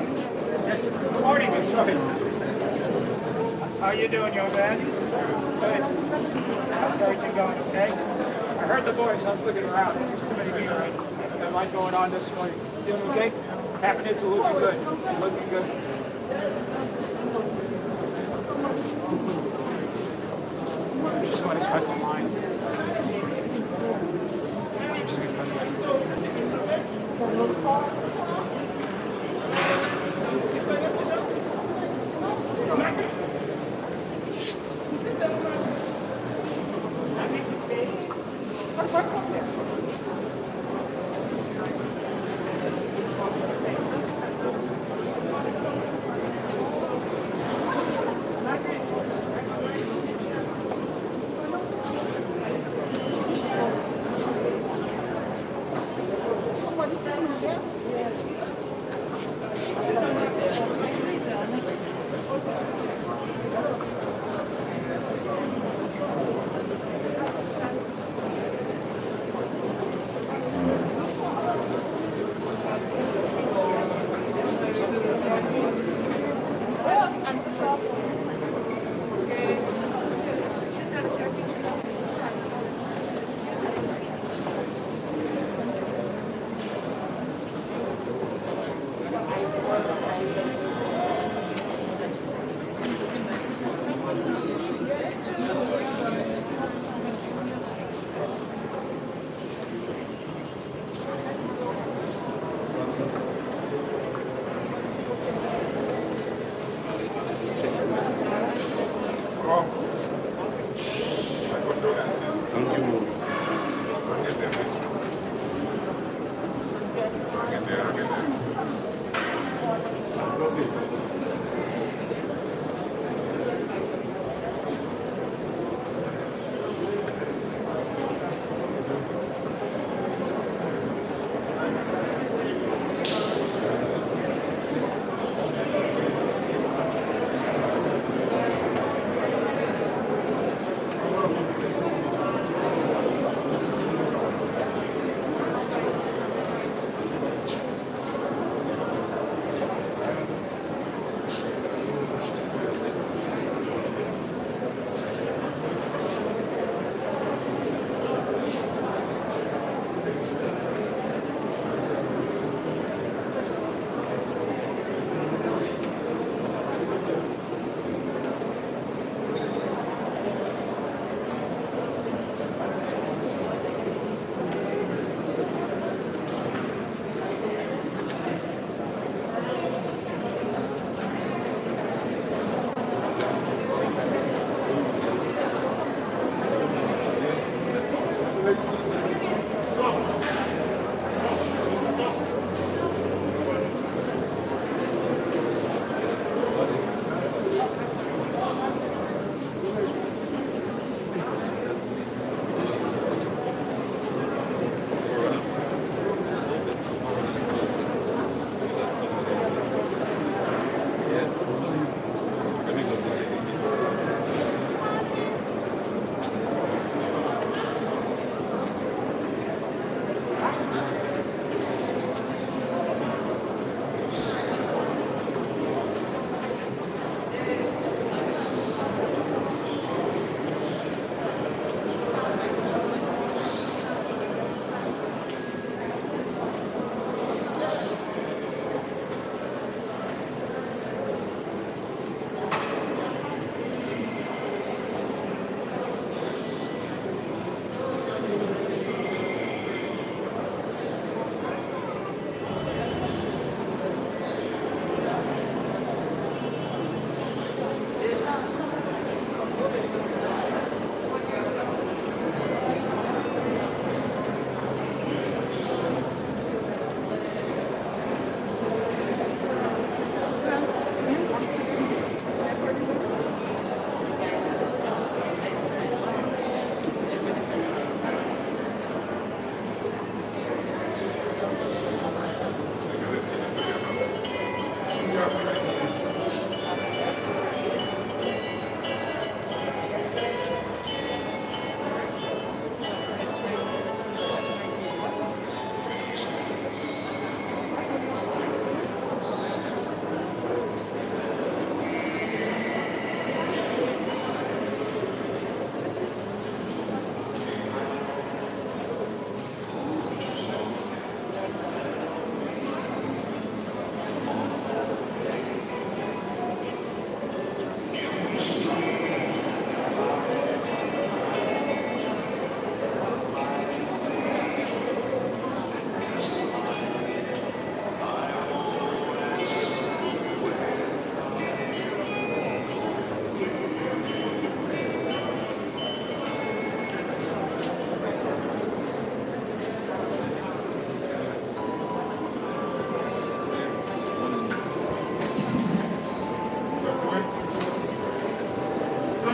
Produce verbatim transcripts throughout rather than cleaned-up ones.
Yes. Good morning, I'm sorry. How you doing, young man? Good. How's everything going, okay? I heard the voice, I was looking around. There's too many people. Got a lot going on this morning. Doing okay? Happenings are looking good. You're looking good. Just want to cut the line. Just gonna cut the line.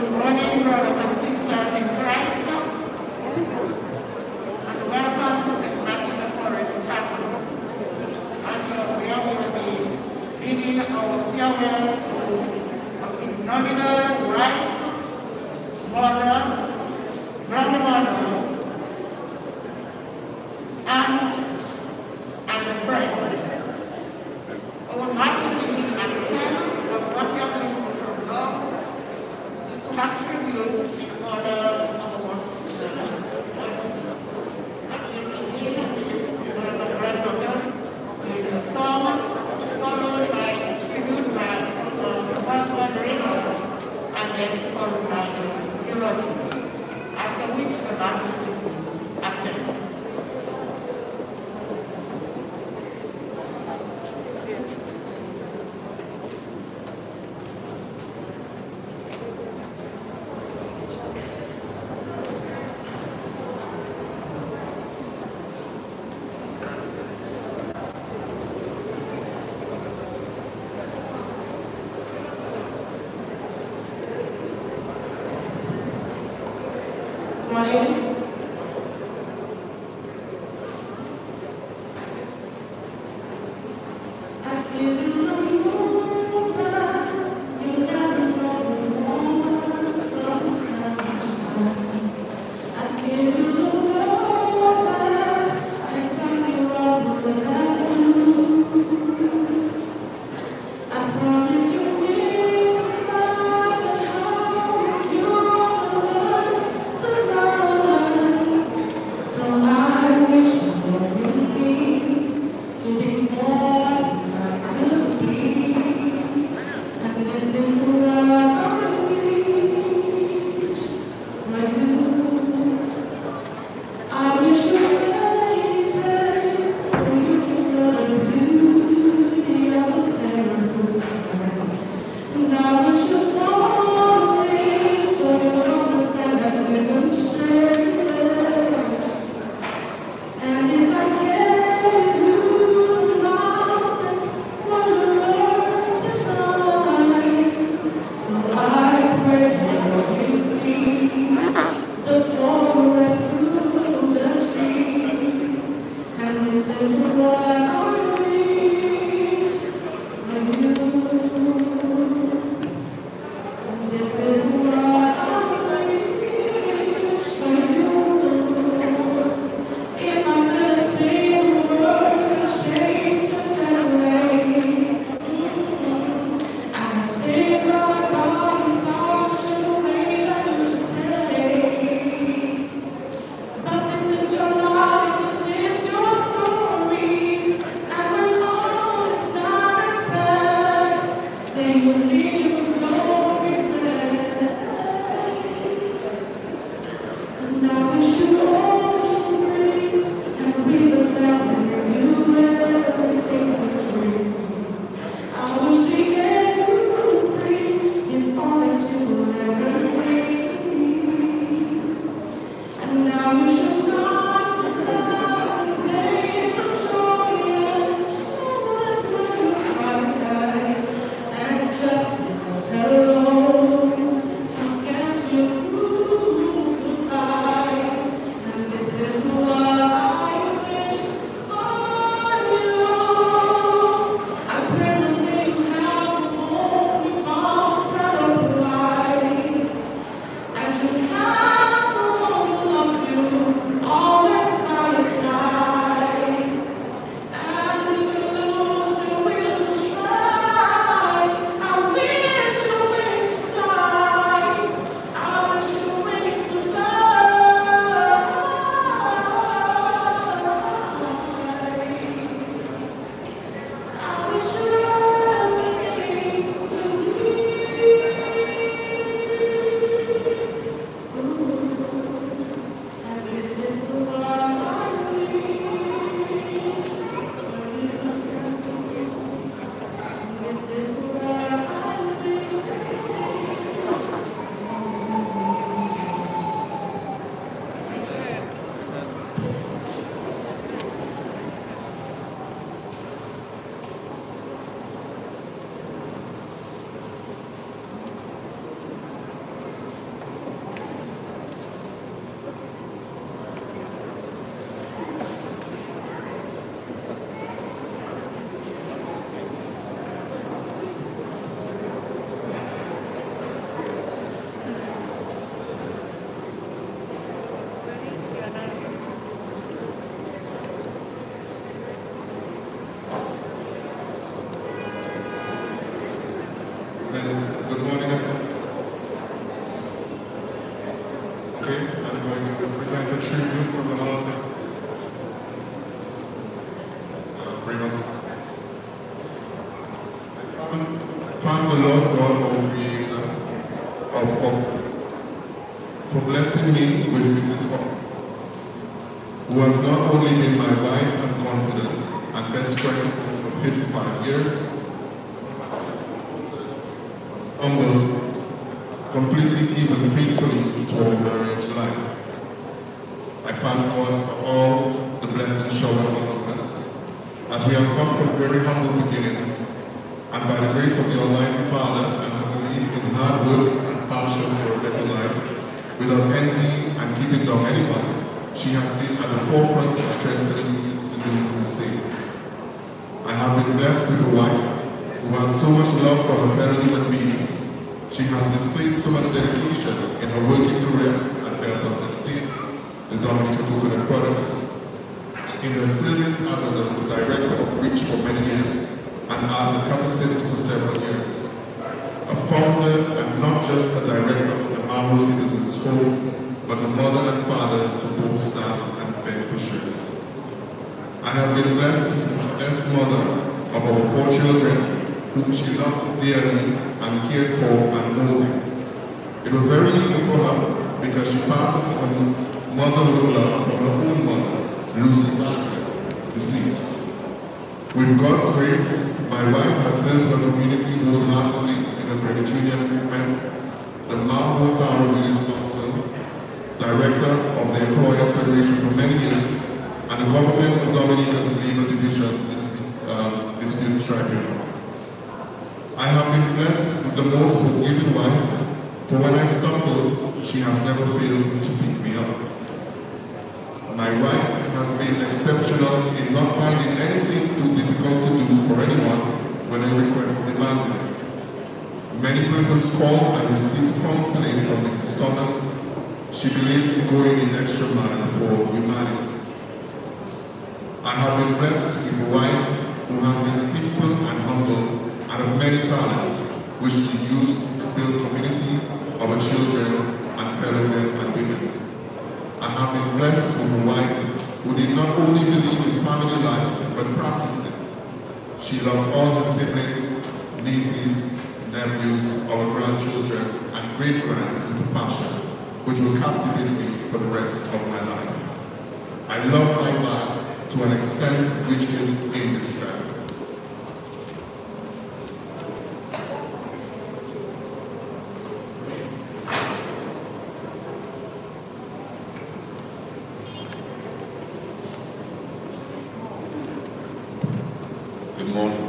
Good morning, brothers and sisters in Christ, and welcome to Saint Martin the Forest Chapel. And uh, we will be bidding our farewell to our nominal wife, mother, grandmother, aunt, and a friend. Our master meeting at ten of what we are going to love is to attribute in order of our sisters. Actually, here is the granddaughter with a song followed by a tribute by the husband Reynolds and then followed by the eulogy, after which the master will be attended. Morning. Thank you. Good morning, everyone. Okay, I'm going to present a tribute from the Holiday. Uh, bring us. I thank the Lord God, our Creator, of all, for blessing me with Missus Hall, who has not only been my wife and confidant and best friend for fifty-five years, humble, completely given faithfully towards our arranged life. I thank God for all the blessings showered onto us, as we have come from very humble beginnings, and by the grace of the Almighty Father, and I believe in hard work and passion for a better life, without envying and keeping down anyone, she has been at the forefront of strengthening me to do the same. I have been blessed with a wife who has so much love for her fellow human beings. She has displayed so much dedication in her working career at Belfast Estate, the Dominica Coconut Products, in her service as a director of Reach for many years, and as a catechist for several years. A founder and not just a director of the Marlborough Citizens Home, but a mother and father to both staff and beneficiaries. I have been blessed with the best mother of our four children, whom she loved dearly and cared for and molded. It was very easy for her because she parted on motherhood love from her own mother, Lucy Wagner, deceased. With God's grace, my wife has served her community wholeheartedly in the credit union movement, the Marlborough Tower Village Council, director of the Employers Federation for many years, and the government of Dominica's Legal Division um, Dispute Tribunal. I have been blessed with the most forgiving wife, for when I stumbled, she has never failed to pick me up. My wife has been exceptional in not finding anything too difficult to do for anyone when a request demanded it. Many persons called and received counseling from Missus Thomas. She believed in going the extra mile for humanity. I have been blessed with a wife who has been simple and humble and of many talents, which she used to build community of her children and fellow men and women. I have been blessed with a wife who did not only believe in family life, but practiced it. She loved all her siblings, nieces, nephews, our grandchildren, and great-grands with passion, which will captivate me for the rest of my life. I love my wife to an extent which is indescribable. Good morning.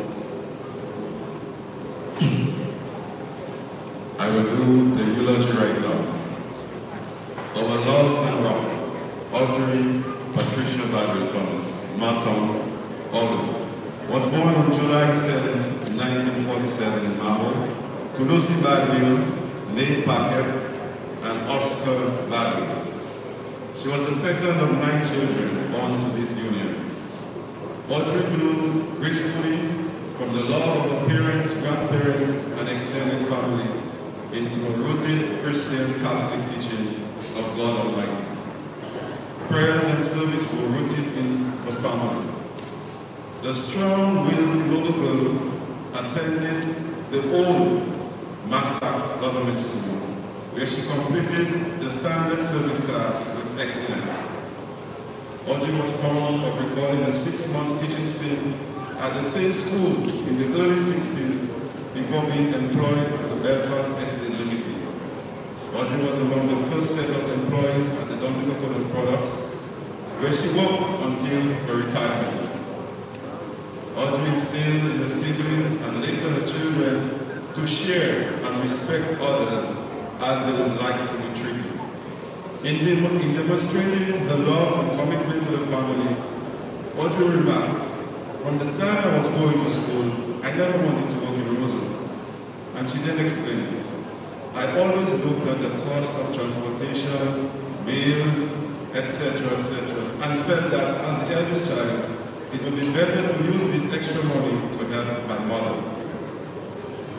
I will do the eulogy right now. Our love and rock, Audrey Patricia Badger Thomas, Maton, Olive, was born on July seventh, nineteen forty-seven in Marlborough, to Lucy Badger, Nate Packard, and Oscar Badger. She was the second of nine children born to this union. Audrey grew gracefully from the love of her parents, grandparents, and extended family into a rooted Christian Catholic teaching of God Almighty. Prayers and service were rooted in the family. The strong-willed little girl attended the old Massac Government School, where she completed the standard service class with excellence. Audrey was fond of recalling a six months teaching stint at the same school in the early sixties before being employed at Belfast Estate Limited. Audrey was among the first set of employees at the Dominica Coconut Products, where she worked until her retirement. Audrey instilled in her siblings and later her children to share and respect others as they would like to be treated. In, dem in demonstrating the love and commitment to the family, Audrey remarked, from the time I was going to school, I never wanted to work in Roseville. And she then explained, I always looked at the cost of transportation, meals, et cetera, et cetera, and felt that as the eldest child, it would be better to use this extra money to help my mother.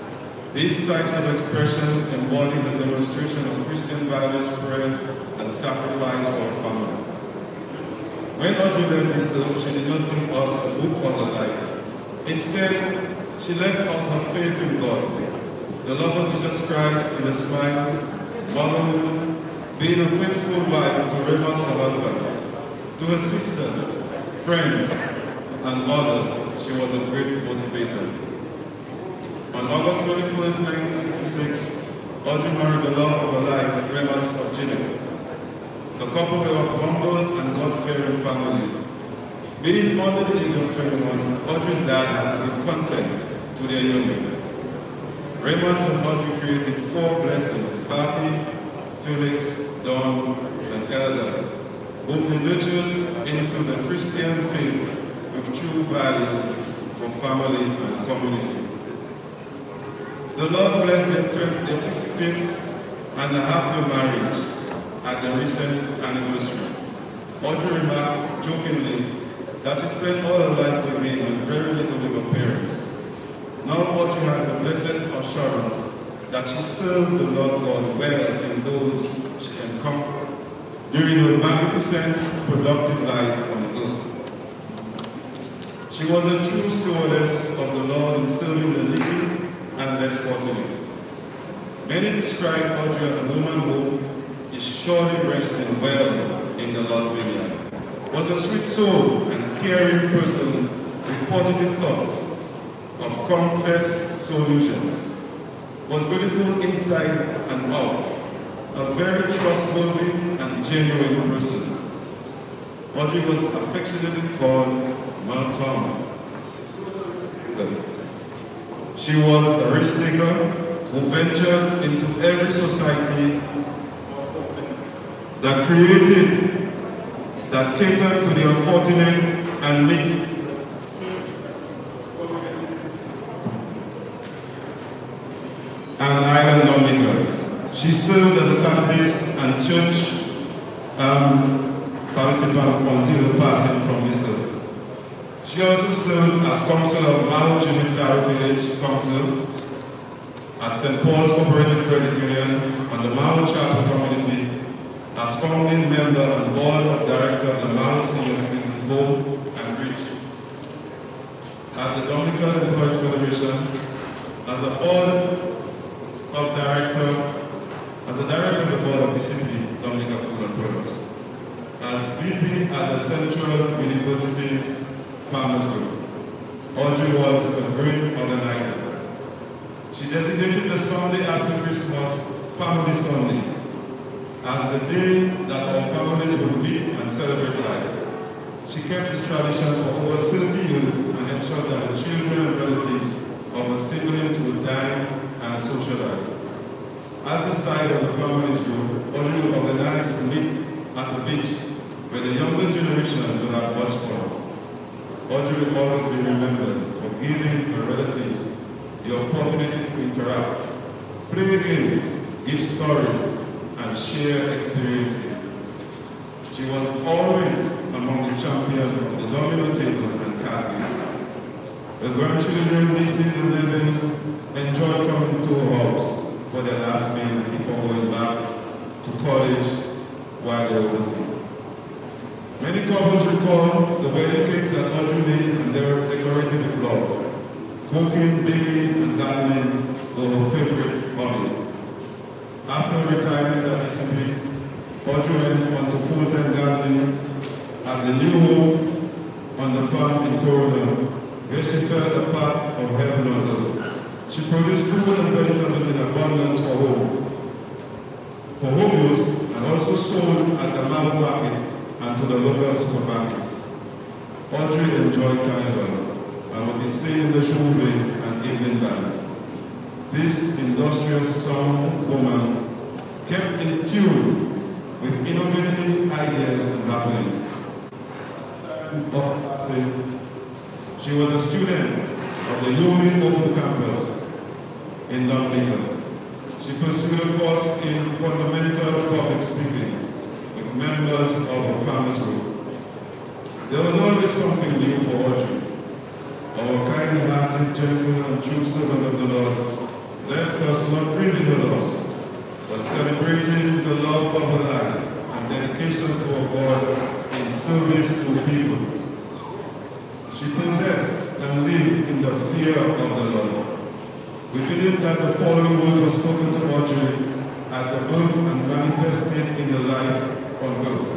These types of expressions embody the demonstration of Christian values, prayer, and sacrifice for our family. When Audrey left this love, she did not give us a book or a life. Instead, she left us her faith in God, the love of Jesus Christ in the smile, motherhood, being a faithful wife to Remus, her husband, to her sisters, friends, and others. She was a great motivator. On August twenty-fourth, nineteen sixty-six, Audrey married the love of her life, Remus of Ginny. The couple were of humble and God-fearing families. Being under the age of twenty-one, Audrey's dad had to give consent to their union. Remus and Audrey created four blessings: Patty, Felix, Dawn, and Elder, who were nurtured into the Christian faith with true values for family and community. The Lord blessed their twenty-fifth and a half year marriage at the recent anniversary. Audrey remarked jokingly that she spent all her life with me and very little with her parents. Now Audrey has the blessed assurance that she served the Lord God well in those she encountered during her magnificent, productive life on earth. She was a true stewardess of the Lord in serving the needy and less fortunate. Many describe Audrey as a woman who is surely resting well in the Lord's vineyard, was a sweet soul and caring person with positive thoughts of complex solutions, was beautiful inside and out, a very trustworthy and genuine person. Audrey was affectionately called Mom. She was a risk taker who ventured into every society that created, that catered to the unfortunate and needy. And Island Dominica. She served as a catechist and church um, participant until the passing from this earth. She also served as council of Mount Trinitary Village Council at Saint Paul's Cooperative Credit Union and the Mount Chapel Community, as founding member and board of director of the Mount Senior Citizens Home and Bridge. At the Dominican Employees Federation, as a board of director, as a director of the board of D C P, Dominica Food and Products, as V P at the Central University's Farmers Group. Audrey was a great organizer. She designated the Sunday after Christmas Family Sunday as the day that our families would meet and celebrate life. She kept this tradition for over thirty years and ensured that the children and relatives of her siblings would dine and socialize. As the side of the families grew, Audrey would organize to meet at the beach where the younger generation would have much fun. Audrey will always be remembered for giving her relatives the opportunity to interact, play games, give stories, and share experiences. She was always among the champions of the domino table and card games. The grandchildren, nieces and nephews enjoy coming to her house for their last meal before going back to college while they were overseas. Many couples recall the wedding cakes that Audrey made and they were decorated with love. Cooking, baking, and gardening were her favorite hobbies. After retirement at D C P, Audrey went on to full-time gardening at the new home on the farm in Corona, where she felt a part of heaven on earth. She produced food and vegetables in abundance for home, for home use, and also sold at the Mount Market and to the local supermarkets. Audrey enjoyed carnival and would be seen in the showbiz and evening bands. This industrious young woman kept in tune with innovative ideas and happenings. She was a student of the Lumen Open Campus in Dominica. She pursued a course in fundamental public speaking with members of her family's group. There was always something new for Audrey. Our kind-hearted, gentle, and true servant of the Lord left loss, but celebrating the love of the land and dedication to our God in service to people. She possessed and lived in the fear of the Lord. We believe that the following words were spoken to Audrey at the birth and manifested in the life on earth.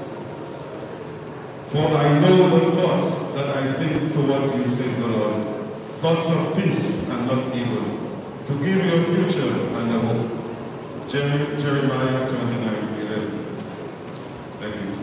For I know the thoughts that I think towards you, says the Lord, thoughts of peace and not evil, to give you a future and a hope. Jeremiah twenty-nine, eleven. Thank you.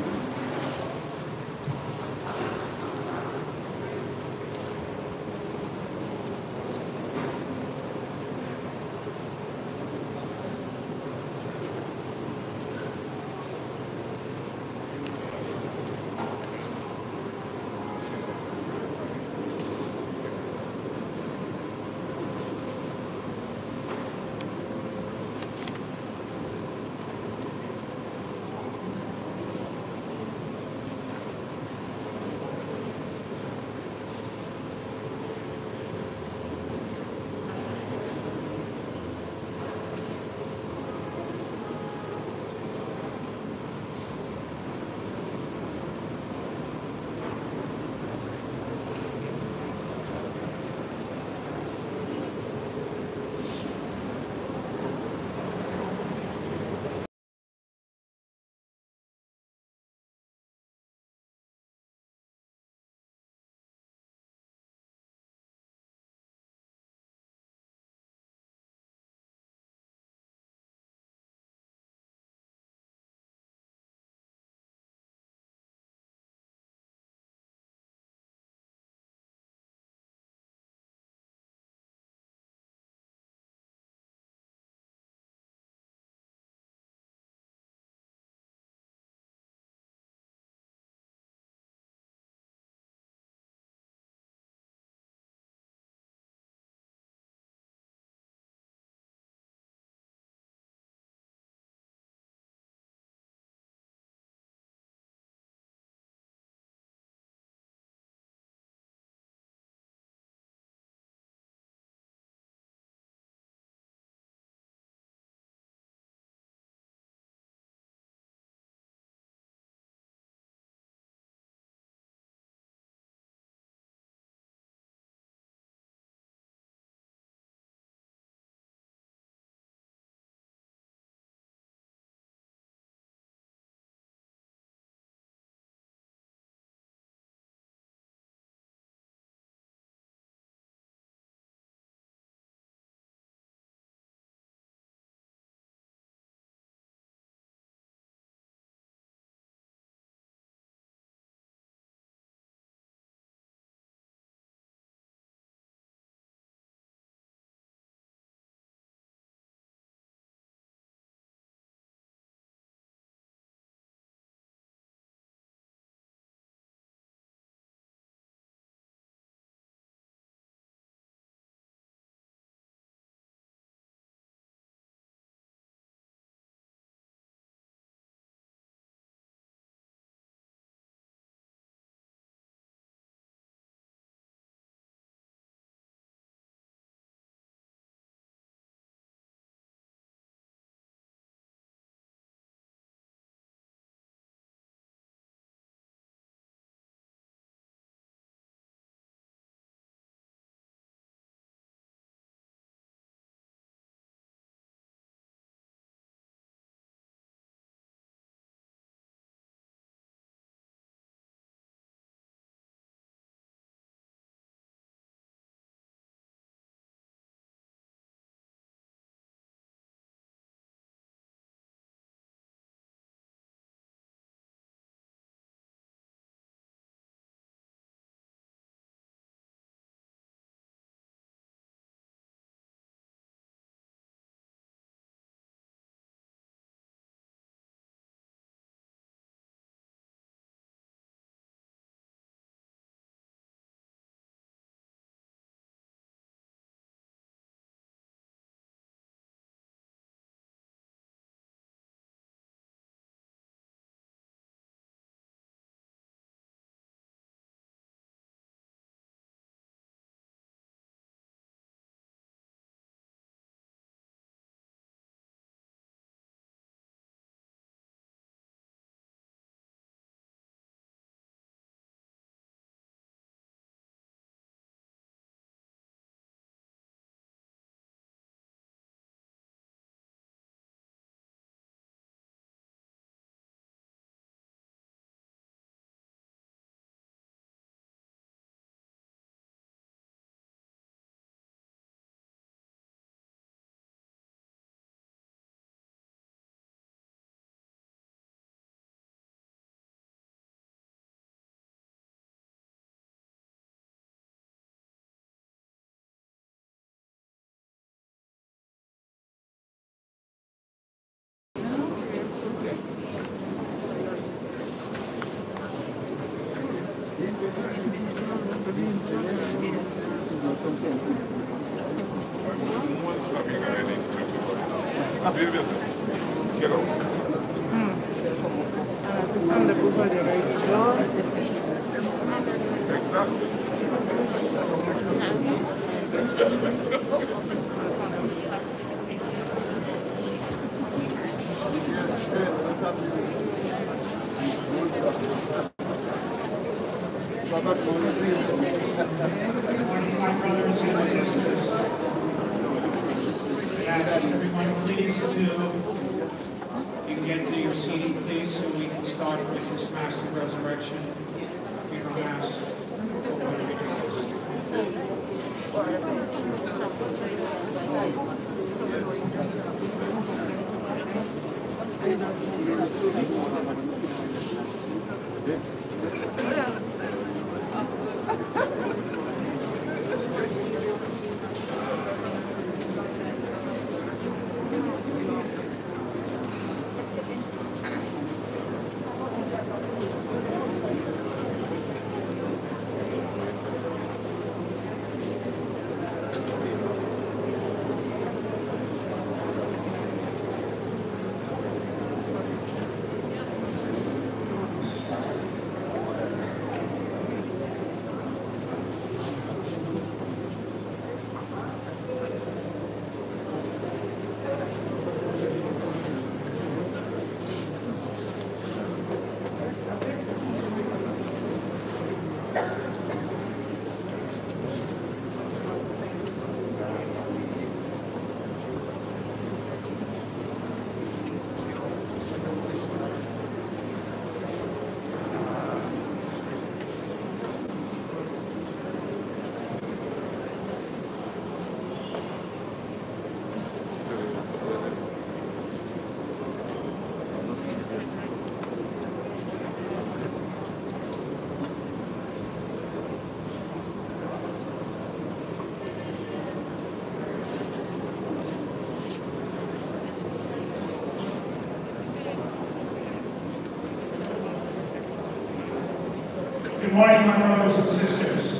Good morning, my brothers and sisters.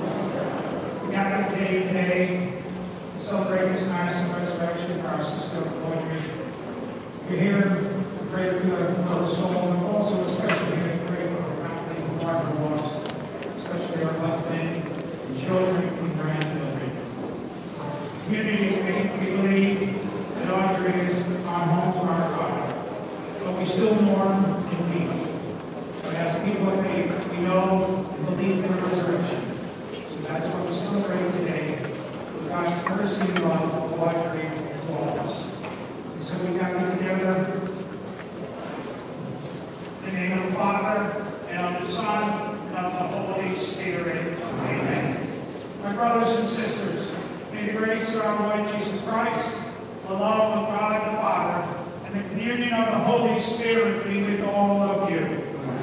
We gather today today to celebrate this Mass of Resurrection for our sister Audrey. We're here to pray for her soul, and also especially here to pray for her family who are the lost, especially our husband, children, and grandchildren. Community of faith, we believe that Audrey is on home to our God, but we still mourn and weep. But as people of faith, we know and believe in the resurrection. So that's what we celebrate today, with God's mercy and love for Audrey and to all of us. And so we gather together in the name of the Father, and of the Son, and of the Holy Spirit. Amen. My brothers and sisters, may the grace of our Lord Jesus Christ, the love of God the Father, and the communion of the Holy Spirit be with all of you.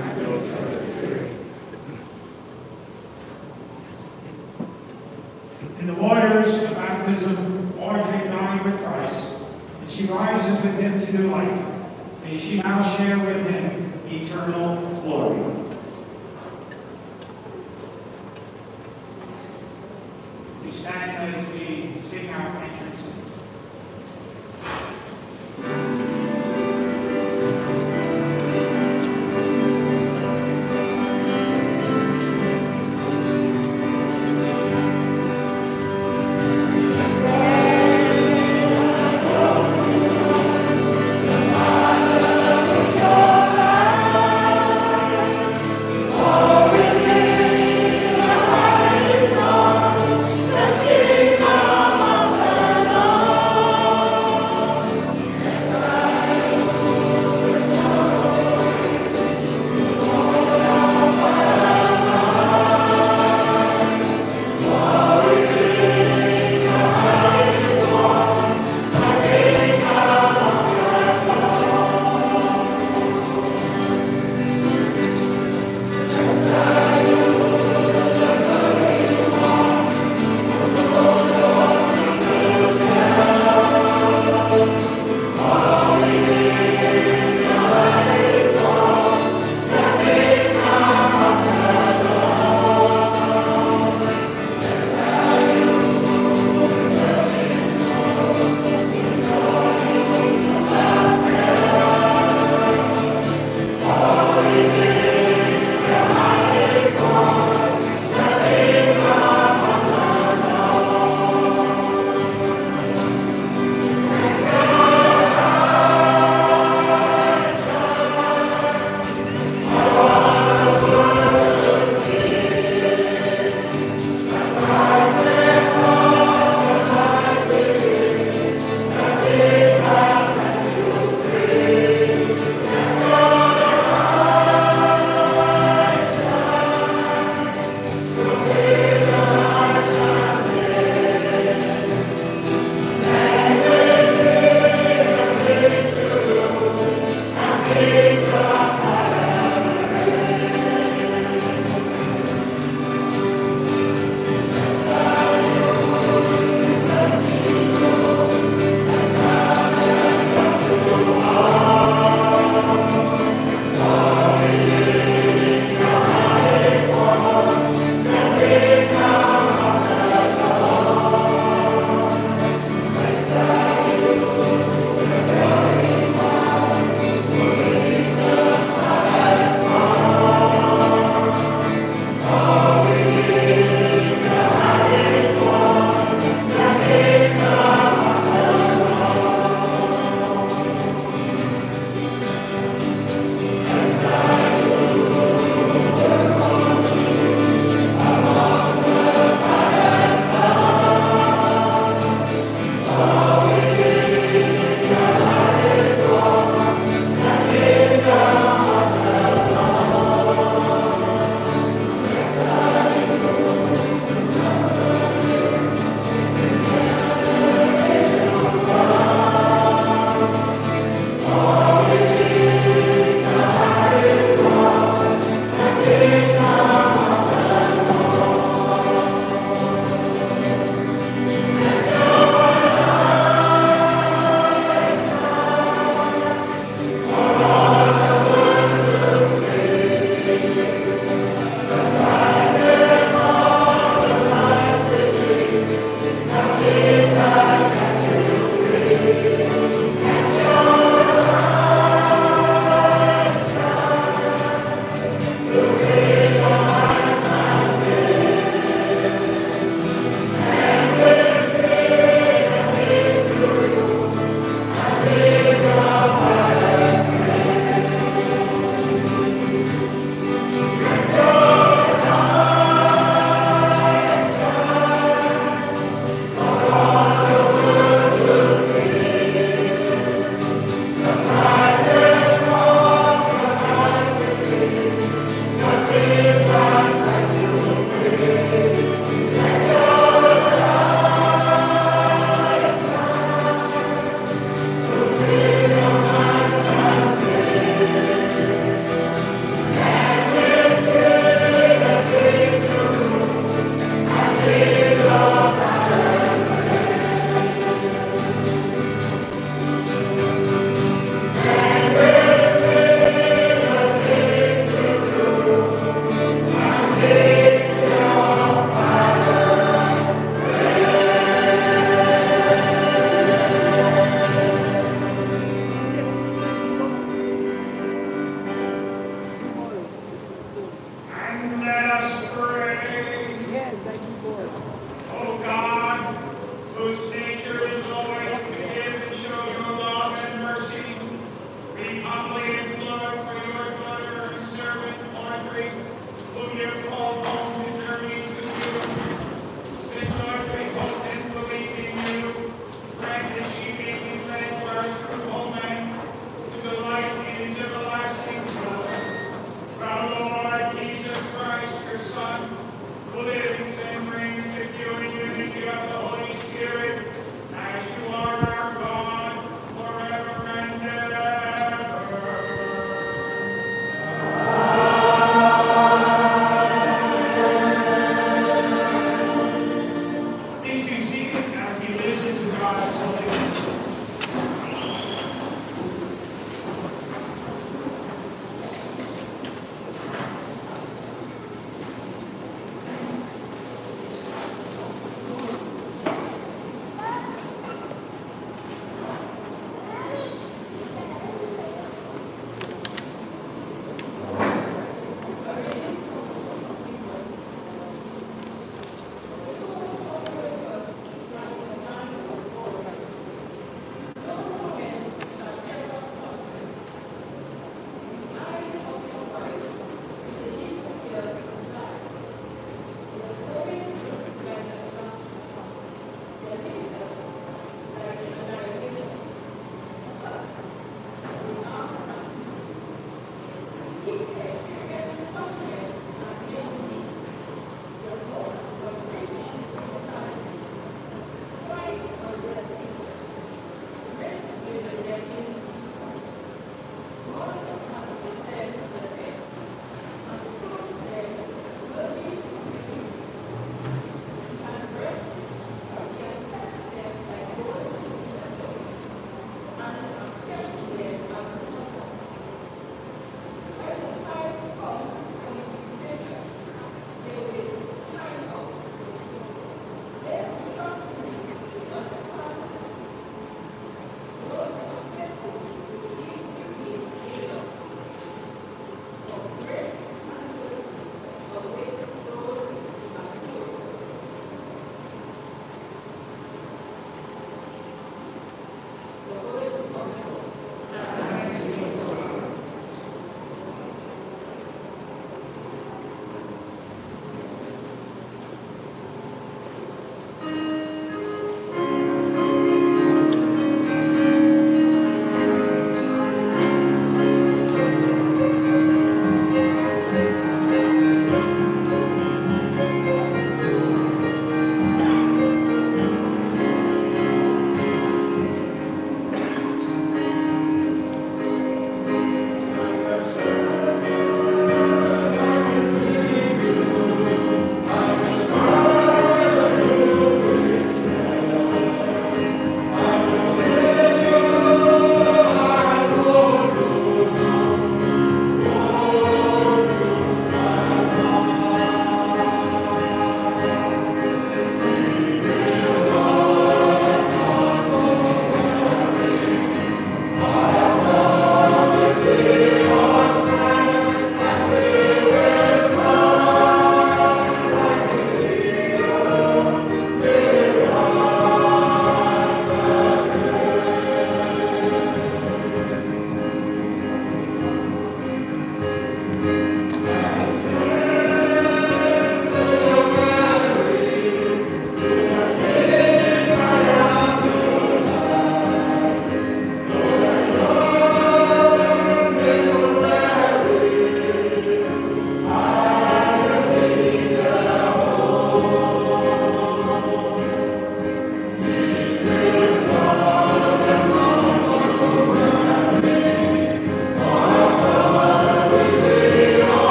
In the waters of baptism, Audrey died with Christ, and she rises with him to new life. May she now share with him eternal glory. We stand as we sing our entrance. Thank you.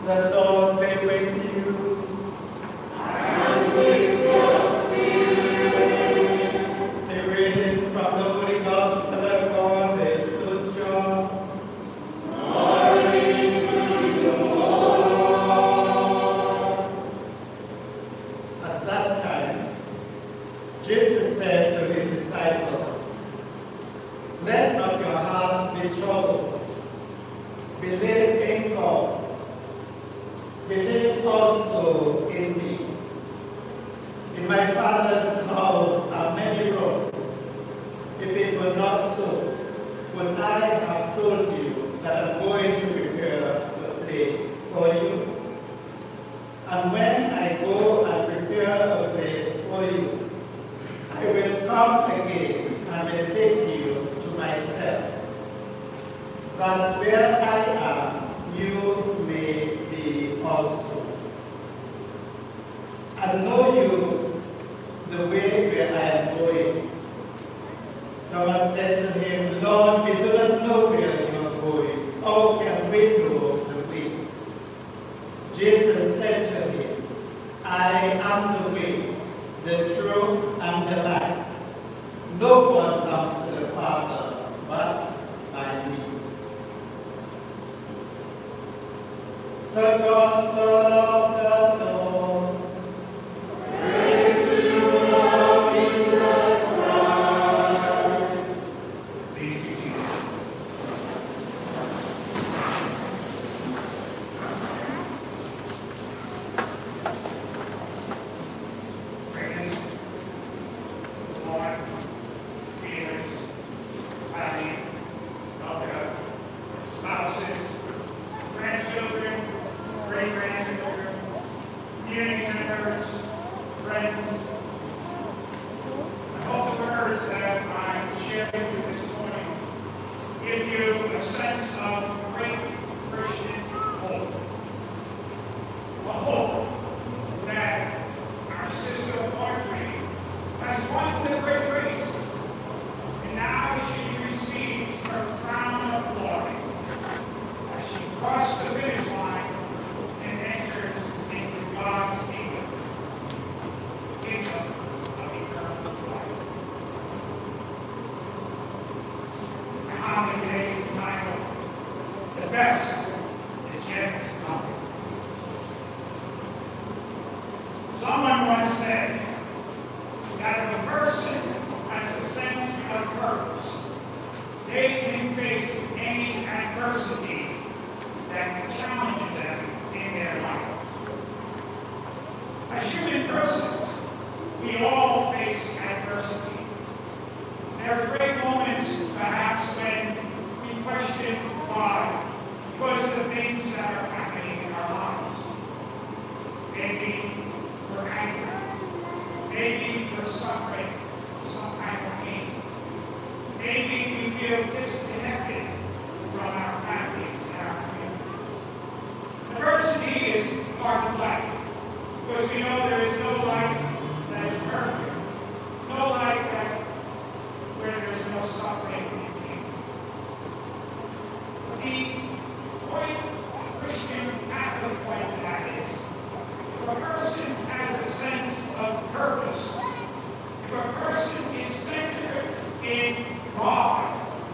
The Lord be with you. And with your spirit. The reading from the Holy Gospel according to John. Glory to you, O Lord. At that time, Jesus said to his disciples, "Let not your hearts be troubled. Believe in God. Believe also in me. In my Father's house are many rooms. If it were not so, would I have told you that I'm going to prepare a place for you? And when I go and prepare a place for you, I will come again and will take you to myself, that where I am, you may be also. I know you the way where I am going." Thomas said to him, "Lord, we do not know where you are going. How can we know the way?" Jesus said to him, "I am the way, the truth, and the life. No one comes to the Father but by me." The Gospel of the Lord. Praise to you, Lord Jesus Christ. Please be seated. Friends, Lord, leaders, family, elder, spouses, grandchildren, great-grandchildren, community members, friends. I hope the words that I'm sharing with you this morning give you a sense of great Christian hope. A hope that our sister Audrey has won the great race, and now she receives her crown of glory as she crosses the finish line and enters into God's kingdom, kingdom of eternal life. My homily today is entitled, "The Best is Yet to Come." Someone once said that if a person has a sense of purpose, they can face any adversity that challenges them in their life. As human persons, we all face adversity. There are great moments, perhaps, when we question why, because of the things that are happening in our lives. Maybe we're angry. Maybe we're suffering some kind of pain. Maybe we feel disconnected from our families and our communities. Adversity is part of life, because we know there is no life that is perfect, no life that where there is no suffering and pain. The point, Christian Catholic point to that is, if a person has a sense of purpose, if a person is centered in God,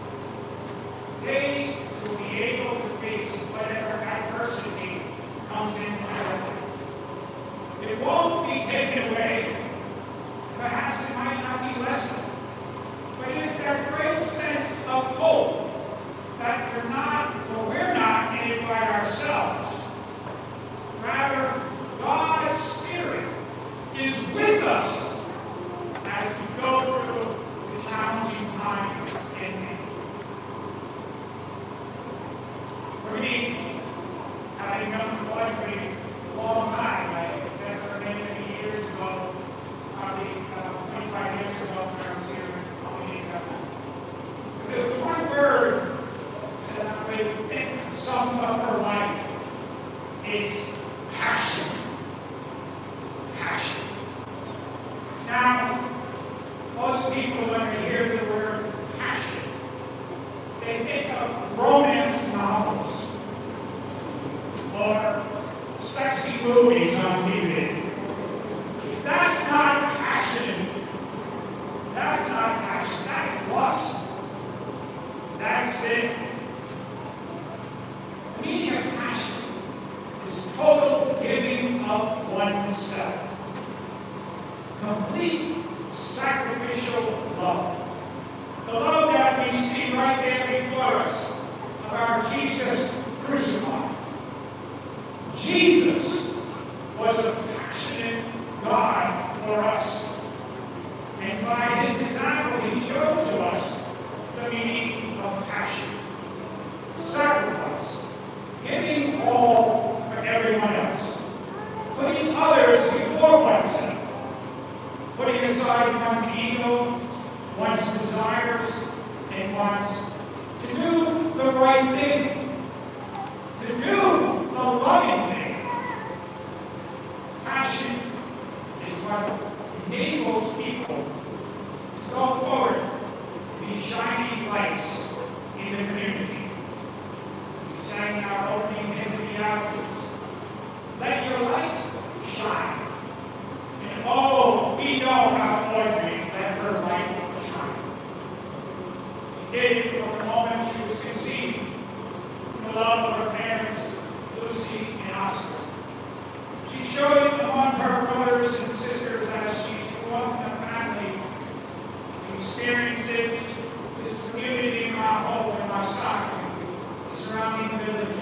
they will be able to face whatever adversity comes into their life. It won't be taken away. Perhaps it might not be lessened. But it's that great sense of hope that we're not, or we're not in it by ourselves. Rather, God's Spirit is with us as we go through the challenging times in it. For me, having known Audrey a long time, I met her many, many years ago, probably uh, twenty-five years ago when I was here in Colorado. There was one word that I would think sums up her life. It's passion. Passion. Now, most people, when they hear the word passion, they think of romance novels or movies on T V. That's not passion. That's not passion. That's lust. That's sin. The meaning of passion is total giving of oneself. Complete sacrificial love. The love that we see right there before us of our Jesus crucified. Jesus was a passionate God for us. And by his example, he showed to us the meaning of passion. Sacrifice. Giving all for everyone else. Putting others before oneself. Putting aside one's ego, one's desires, and wants to do the right thing. To do the loving thing. Passion is what enables people to go forward, to be shining lights in the community. We sang our opening hymn of the hours. Let your light shine. And oh, we know how Audrey let her light shine. She did it from the moment she was conceived. The love of her parents, Lucy and Oscar. She showed it among her brothers and sisters as she grew up in a family, experienced it, this community, Maho and Masaki, the surrounding villages.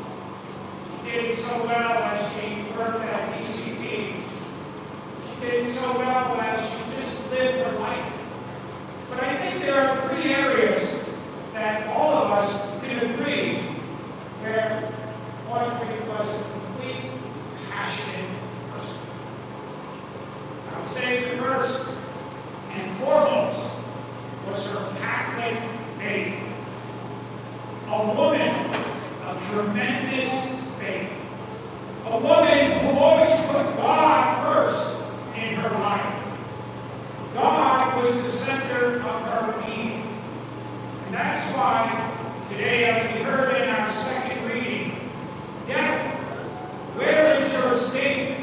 She did it so well as she worked at D C P. She did it so well as she just lived her life. But I think there are three areas that all of us can agree where Audrey was a complete, passionate person. I would say the first and foremost was her Catholic faith. A woman of tremendous faith. A woman who always put God first in her life. God was the center of her being. And that's why today, as we heard in our second reading, death, where is your sting?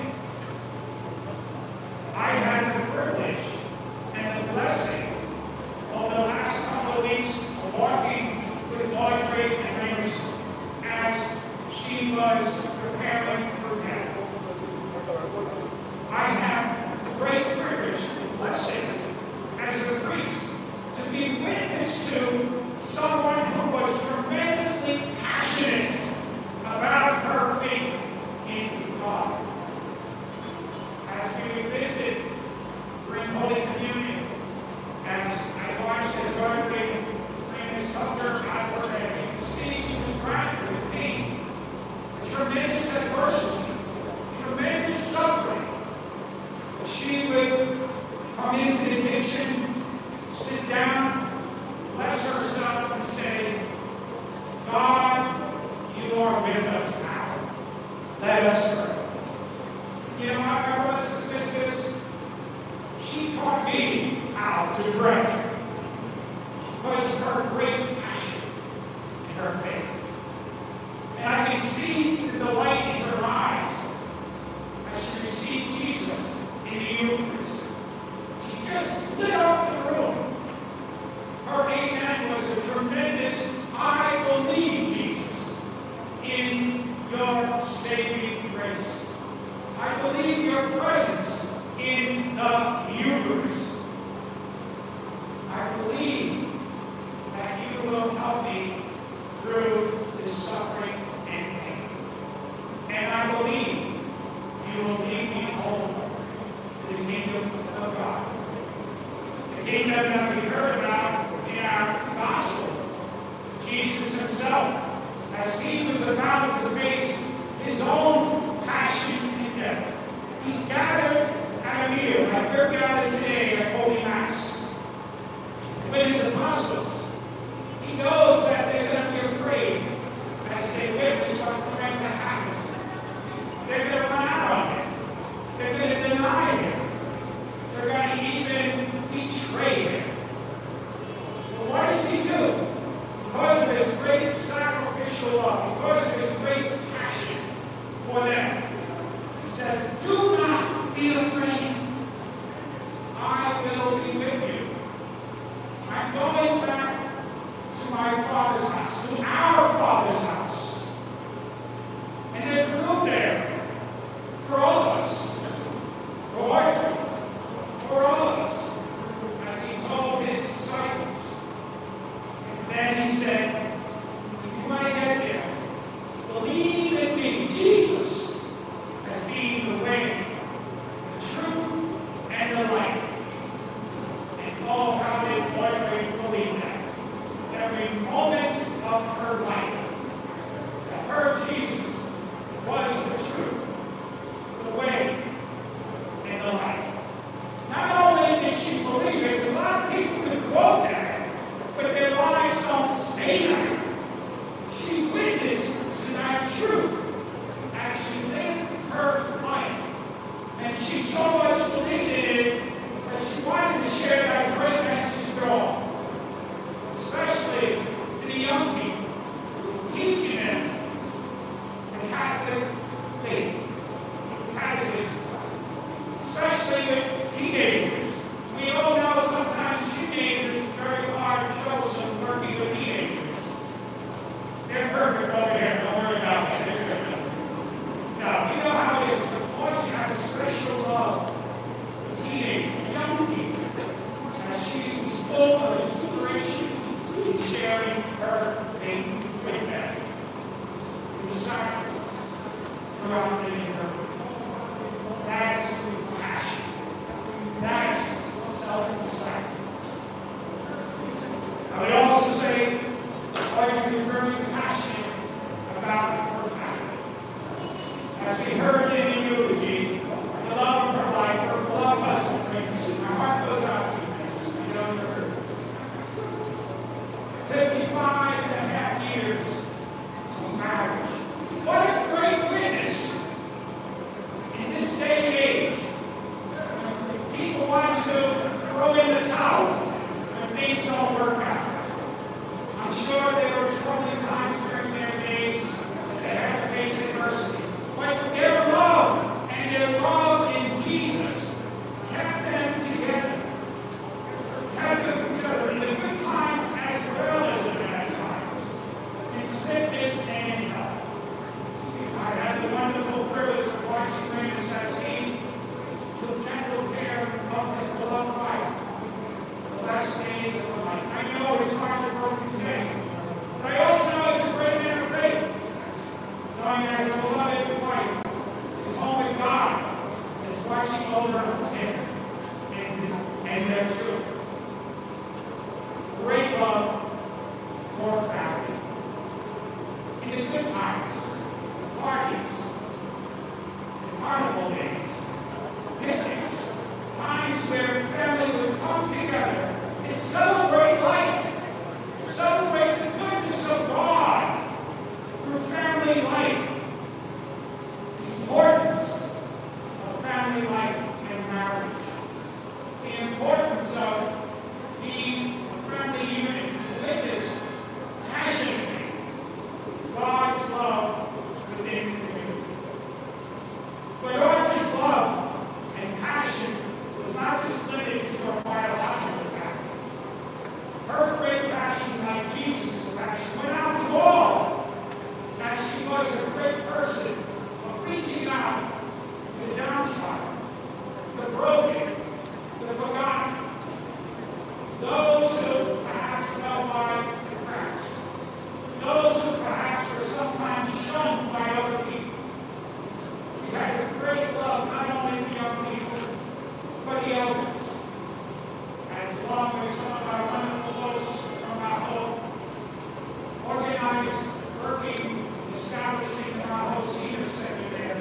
I had the privilege and the blessing over the last couple of weeks of walking with Audrey and Raymond as she was preparing for death. I have the great privilege and blessing as a priest to be witness to someone who was tremendously passionate about her faith in God. As we visit during Holy Communion, as I watched as Audrey Raymond helped her out of her head, you can see she was racked with pain, a tremendous adversity, tremendous suffering. She would come into the kitchen, sit down, bless herself, and say, God, you are with us now. Let us pray. You know, my brothers and sisters, she taught me how to pray because of her great passion and her faith. And I can see the delight in her eyes as she received Jesus in the Eucharist. She just lit up the room. Her amen was a tremendous, I believe, Jesus, in your saving grace. I believe your presence in the Eucharist. I believe that you will help me through this suffering and pain. And I believe you will lead me home to the kingdom of God. The kingdom that we heard about in our gospel. Jesus himself, as he was about to face his own passion and death, he's gathered at a meal, like we're gathered today at Holy Mass, with his apostles. He knows that they're going to be afraid as they witness what's going to happen. They're going to run out on him. They're going to deny him. They're going to even betray him. But what does he do? Because of his great sacrificial love, because of his great passion for them, sacrifice throughout the earth. That's passion. That's self-sacrifice. I would also say, Audrey was very passionate about her family. As we heard in the eulogy, the love of her life, her beloved husband, Prince, my heart goes out to you, Prince. You know her. fifty-five and a half years of marriage. What a great witness in this day and age. People want to throw in the towel when things don't work out. I'm sure there were troubling times during their days. They had to face adversity. But their love and their love in Jesus kept them together. Kept them together in the good times as well as the bad times. In sickness and in health. I had the wonderful privilege of watching Raymond Sassine took gentle care of his beloved wife the last days of her life. I know his heart is broken today. But I also know he's a great man of faith. Knowing that his beloved wife is home with God and is watching over him and, his, and their children. Great love for family. In the good times, parties, carnival days, picnics, times where family would come together and celebrate life, celebrate the goodness of God through family life, the importance of family life and marriage, the importance of being a family unit to witness passionately God's love within the community. But Audrey's love and passion was not just limited to her biological family. Her great passion, like Jesus' passion, went out to all, as she was a great person of reaching out to the downtrodden, the broken, the forgotten, those who perhaps fell by the cracks, those who perhaps were sometimes shunned by other people. She had a great love not only for young people, but the elders. As long as some of our wonderful folks from our home organized, working, establishing our whole senior center there.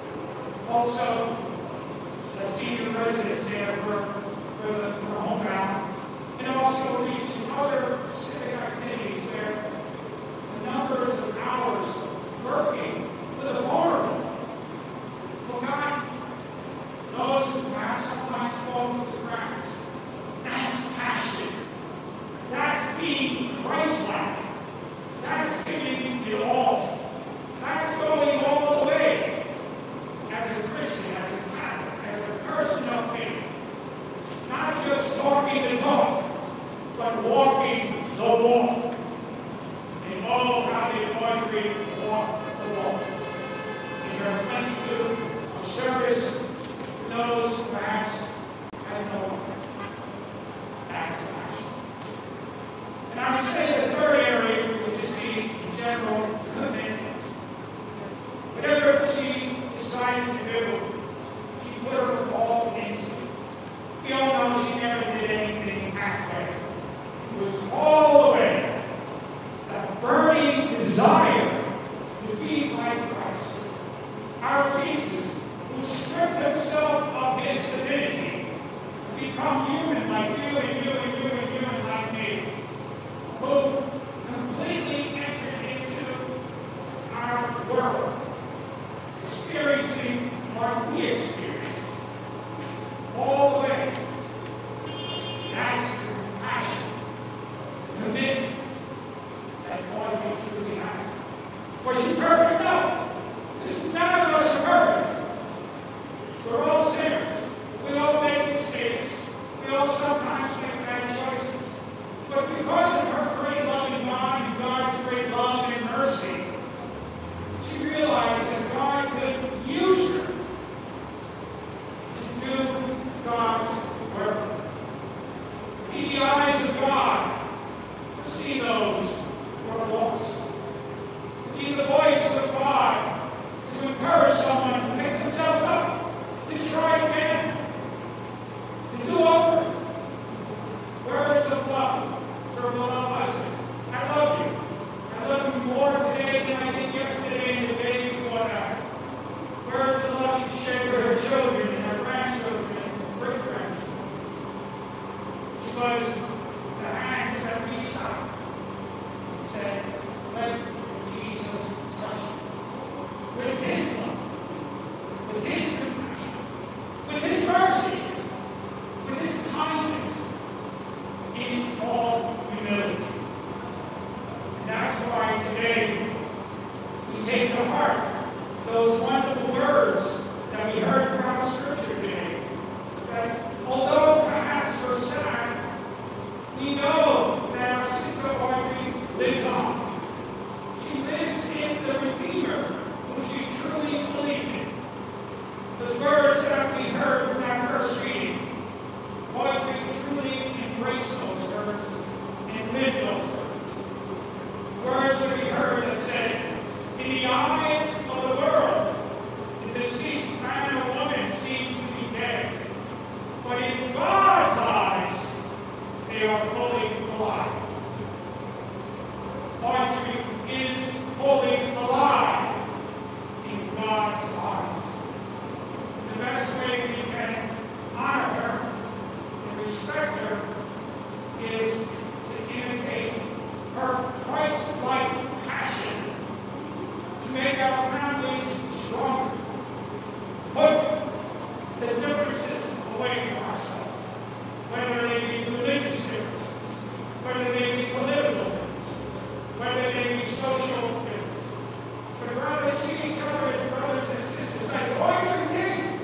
Also, a senior residence there for, for the, for the homebound. And also reaching other civic activities where the numbers of hours working for the vulnerable, forgotten, those who perhaps sometimes fall through the cracks. That's passion. That's being Christ-like. That's giving it all. That's going all the way as a Christian, as a Catholic, as a person of faith. Not just talking the talk, but walking the walk. And oh, how did Audrey walk the walk? In her plenitude of service to those who perhaps had no one. That's passion. And I would say the third area would just be in general commitment. Whatever she decided to do, she put her all into it. We all know she never did anything halfway. It was all the way. That burning desire to be like Christ. Our Jesus, who stripped himself of his divinity to become human like you and you and you and you and like me, who completely entered into our world, experiencing what we experience all the way. That's the passion, commitment that Audrey truly had. Was she perfect? No. This, none of us are perfect. We're all sinners. We all make mistakes. We all sometimes make bad choices. But because of her great love in God and God's great love and mercy, she realized that God could use her heart those wonderful words that we heard from Scripture today. That although perhaps we're sad, we know that our sister Audrey lives on. She lives in the Redeemer, who she truly believed in. The words that we heard from that first reading, Audrey truly embraced those words and lived those words. Words that we heard that said, in the eyes of the world, the deceased man or woman seems to be dead. But in God's eyes, they are fully alive. Audrey is fully alive in God's eyes. The best way we can honor her and respect her is to imitate her Christ-like passion to make our families stronger. Put the differences away from ourselves, whether they be religious differences, whether they be political differences, whether they be social differences. But rather see each other as brothers and sisters, like Audrey did.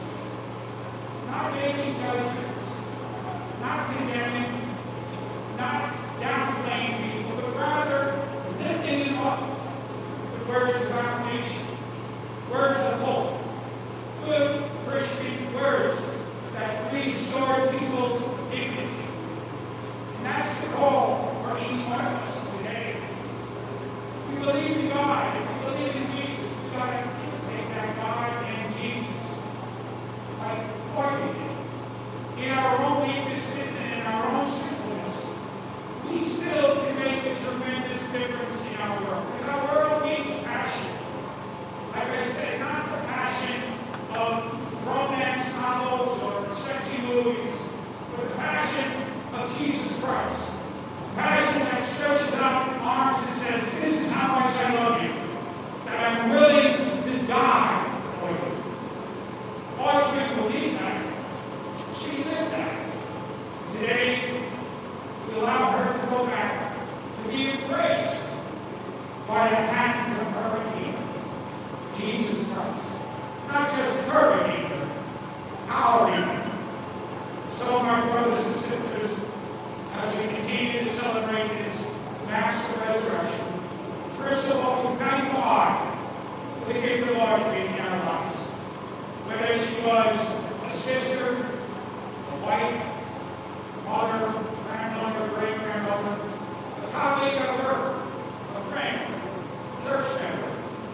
Not making judgments, not condemning, not downplaying people, but rather lifting them up with words of affirmation, words of hope, good Christian words that restore people's dignity. And that's the call for each one of us today. If we believe in God, if we believe in Jesus, we've got to imitate that God and Jesus. Like Audrey did. In our own weaknesses and in our own sinfulness, we still can make a tremendous difference in our world. Because our world needs passion. Like I said, not the passion of romance novels or sexy movies, but the passion of Jesus Christ. Passion that stretches out arms and says, this is how much I love you, that I'm willing to die for you. Audrey believed that. She lived that. Today, we allow her to go back, to be embraced by the hand of her Redeemer, Jesus Christ. Not just her Redeemer, our Redeemer. So, my brothers and sisters, as we continue to celebrate this master resurrection, first of all, we thank God for the gift of Audrey in our lives. Whether she was a sister, a wife, mother, grandmother, great-grandmother, a colleague at work, a friend, church member,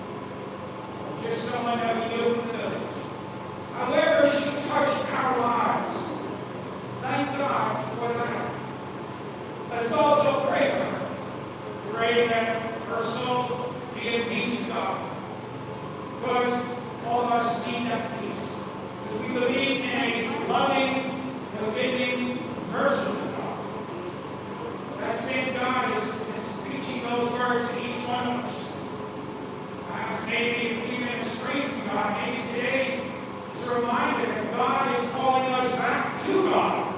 or just someone that we knew from the village. However she touched our lives, thank God for that. But it's also pray for her. Pray that her soul be at peace with God. Because all of us need that peace. Because we believe in a loving, forgiving, merciful God. That same God is, is speaking those words to each one of us. Perhaps maybe if we've been estranged from God, maybe today it's a reminder that God is calling us back to God.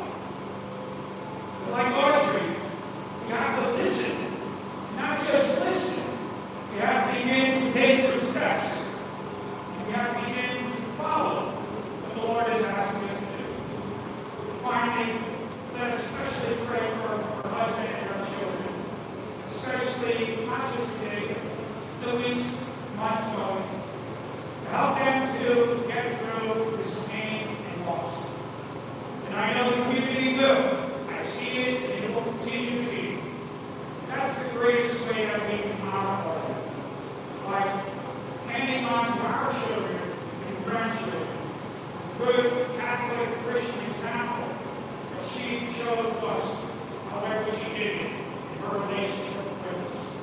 But like Audrey, we have to listen. Not just listen. We have to begin to take the steps. We have to begin to follow what the Lord is asking us to do. Finally, let us especially pray for her husband and her children. Especially, not just today, but the weeks, months going. To help them to get through this pain and loss. And I know the community will. I see it, and it will continue to be. That's the greatest way that we can honor her. Like handing on to our children and grandchildren good Catholic Christian example that she showed to us, however she did it in her relationship with us.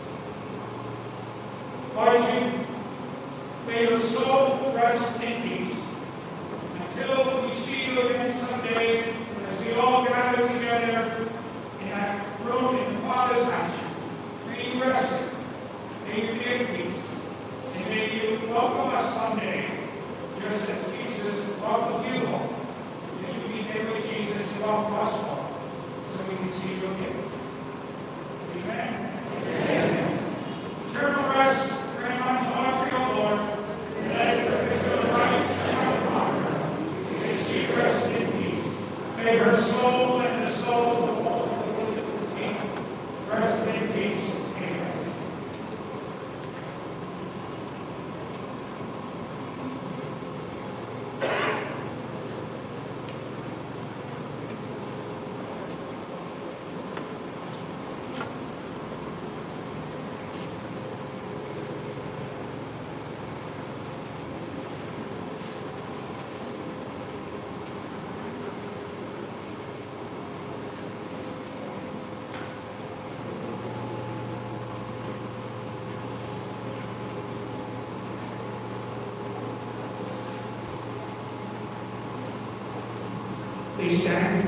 Audrey, may your soul rest in peace. Until we see you again someday, as we all gather together in that room in the Father's house, may you rest, may you be at peace, and may you welcome us someday, just as Jesus welcomed you home. May you be there with Jesus and welcome us home, so we can see you again. Amen. Amen. Eternal rest, grant unto Audrey, O Lord, Please stand.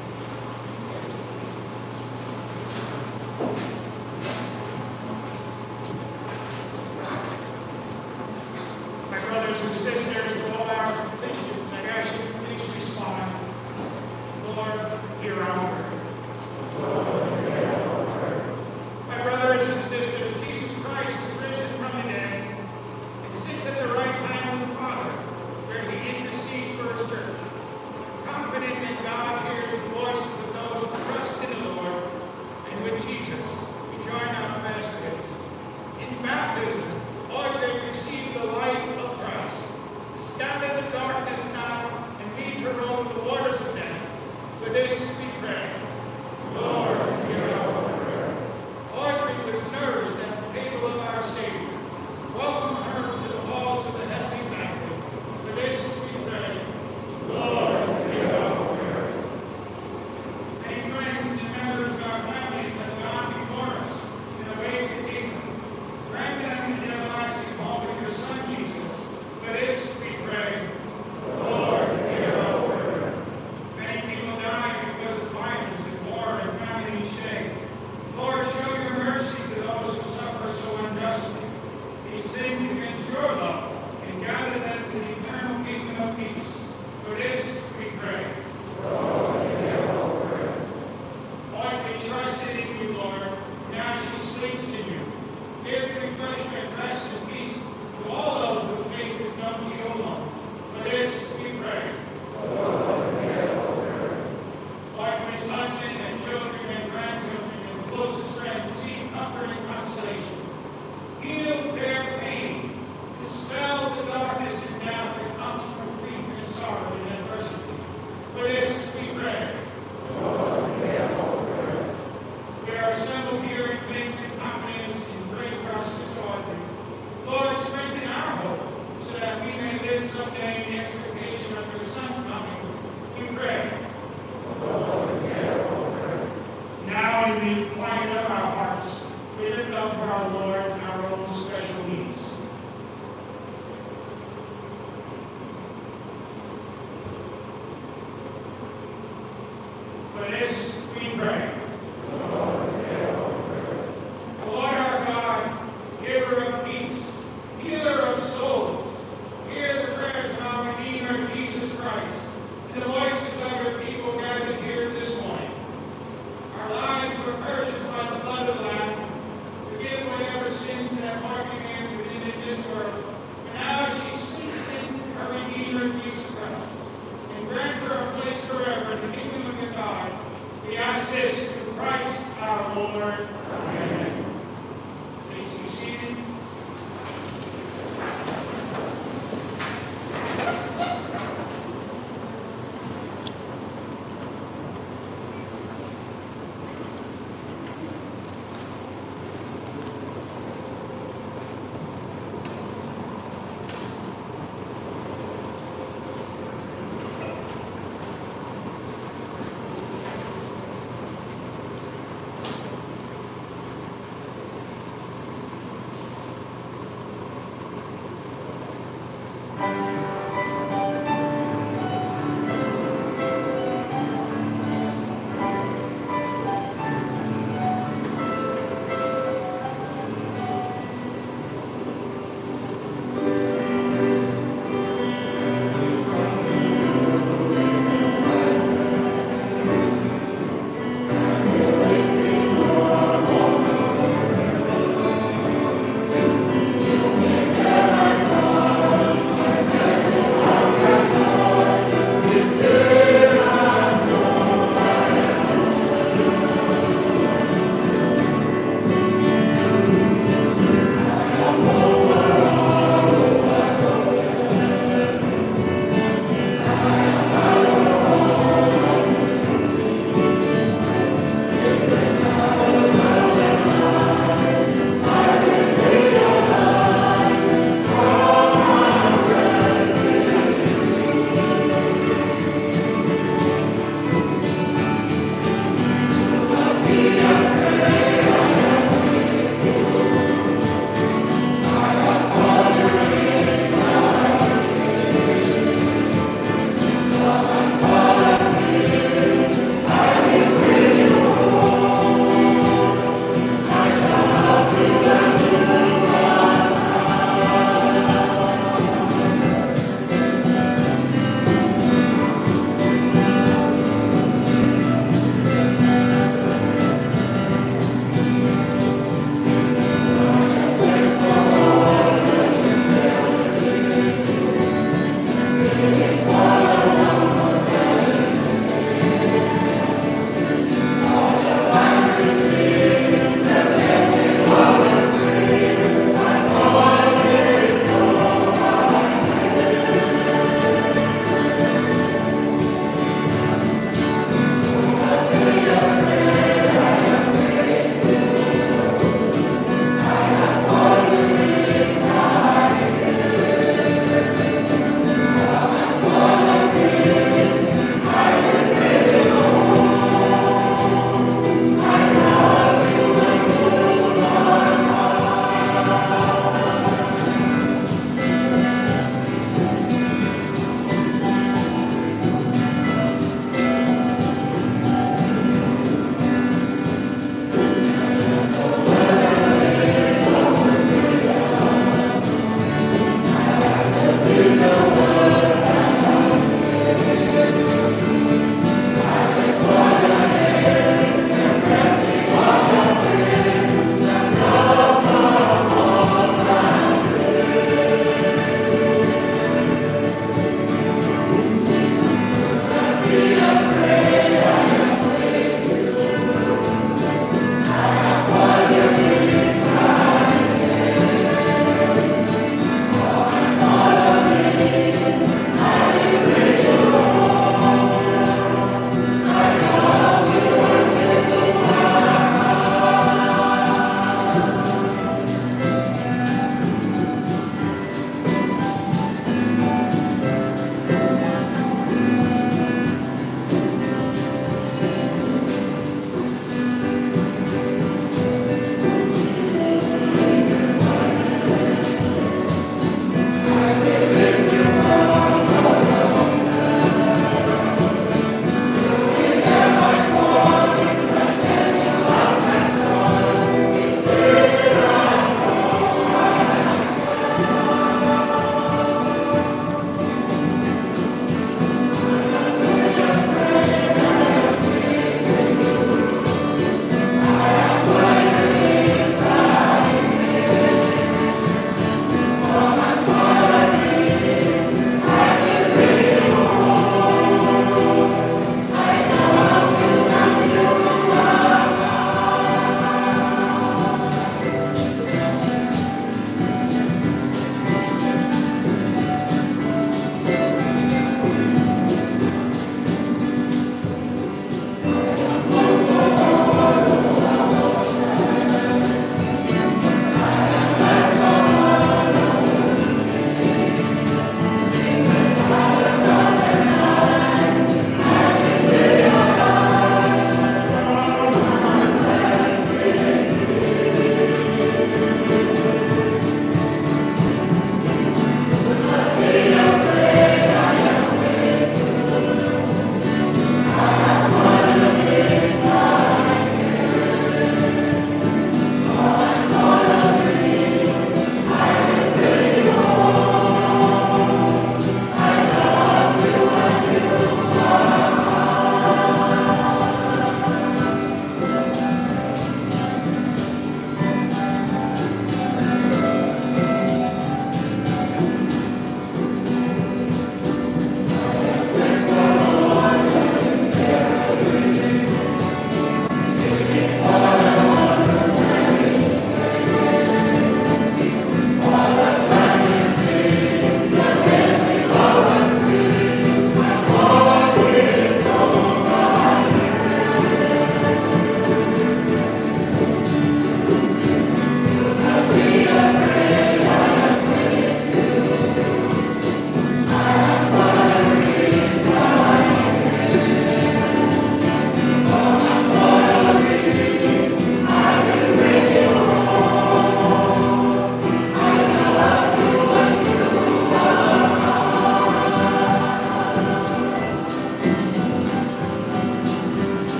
My brothers and sisters, to all our petitions, I ask you to please respond. Lord, hear our prayer. My brothers and sisters, Jesus Christ is risen from the dead and sits at the right hand of the Father, where he intercedes for his church. Confident that God hears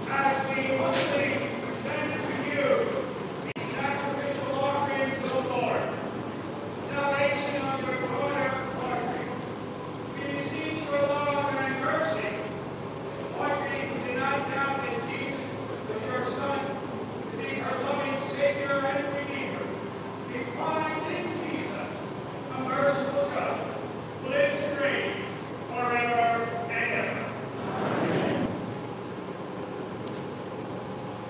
as we humbly present to you the sacrificial offering to the Lord, salvation of your daughter, Audrey. We beseech your love and mercy. Audrey, who did not doubt that Jesus was your Son, to be her loving Savior and Redeemer. We find in Jesus a merciful God, who lives and reigns forever and ever.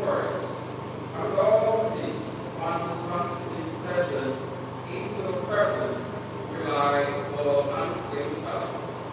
words. Our Lord seeks on responsibility session equal persons rely for unfailing help.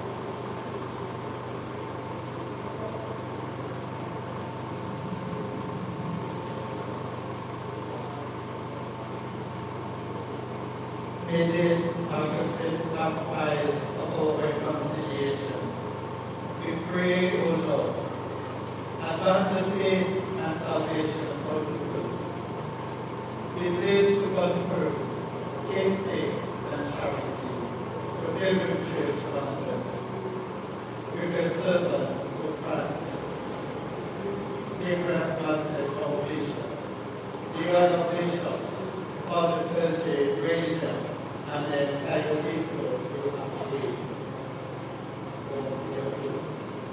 May this sacrifice of our reconciliation, we pray, O Lord, advance the peace and salvation for the world. Be pleased to confirm in faith and charity the Pilgrim Church on earth. With your servant, O Francis, may grant blessed completion, the other bishops, all the clergy, rangers, and the entire people who have believed for your good.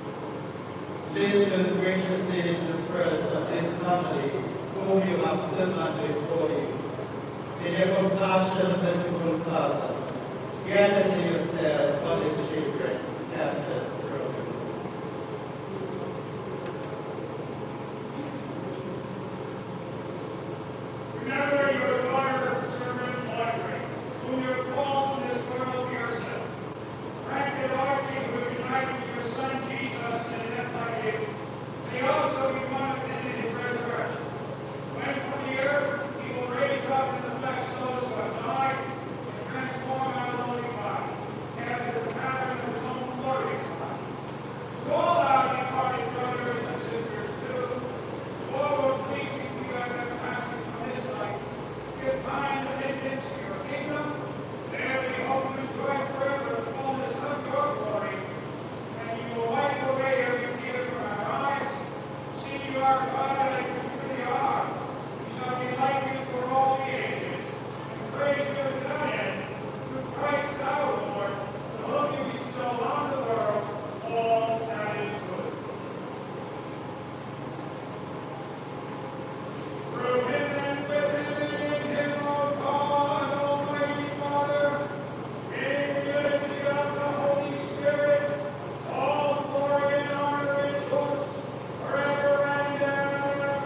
Listen graciously to the prayers of this family whom you have summoned before you. In your compassion, merciful Father, gather to yourself all the children scattered throughout the world. Remember your daughter, servant Audrey, whom you have called from this world to yourself. Grant that Audrey, who is united to your Son Jesus and death by you, may also be one of them in his resurrection. When from the earth he will raise up in the flesh those who have died, and transform our lowly body, after the pattern of his own glorious body. To all our departed brothers and sisters too, all who are pleasing to you as their passing from this life, give kind attendance to your kingdom, there we hope to enjoy forever the fullness of your glory, and you will wipe away every tear from our eyes. See you our God, and you truly are. We shall be like you for all the ages, and praise you without end, through Christ our Lord, to whom you bestow on the world all that is good. Through him and with him and in him, O God, Almighty Father, in unity of the Holy Spirit, all glory and honor is yours forever and ever.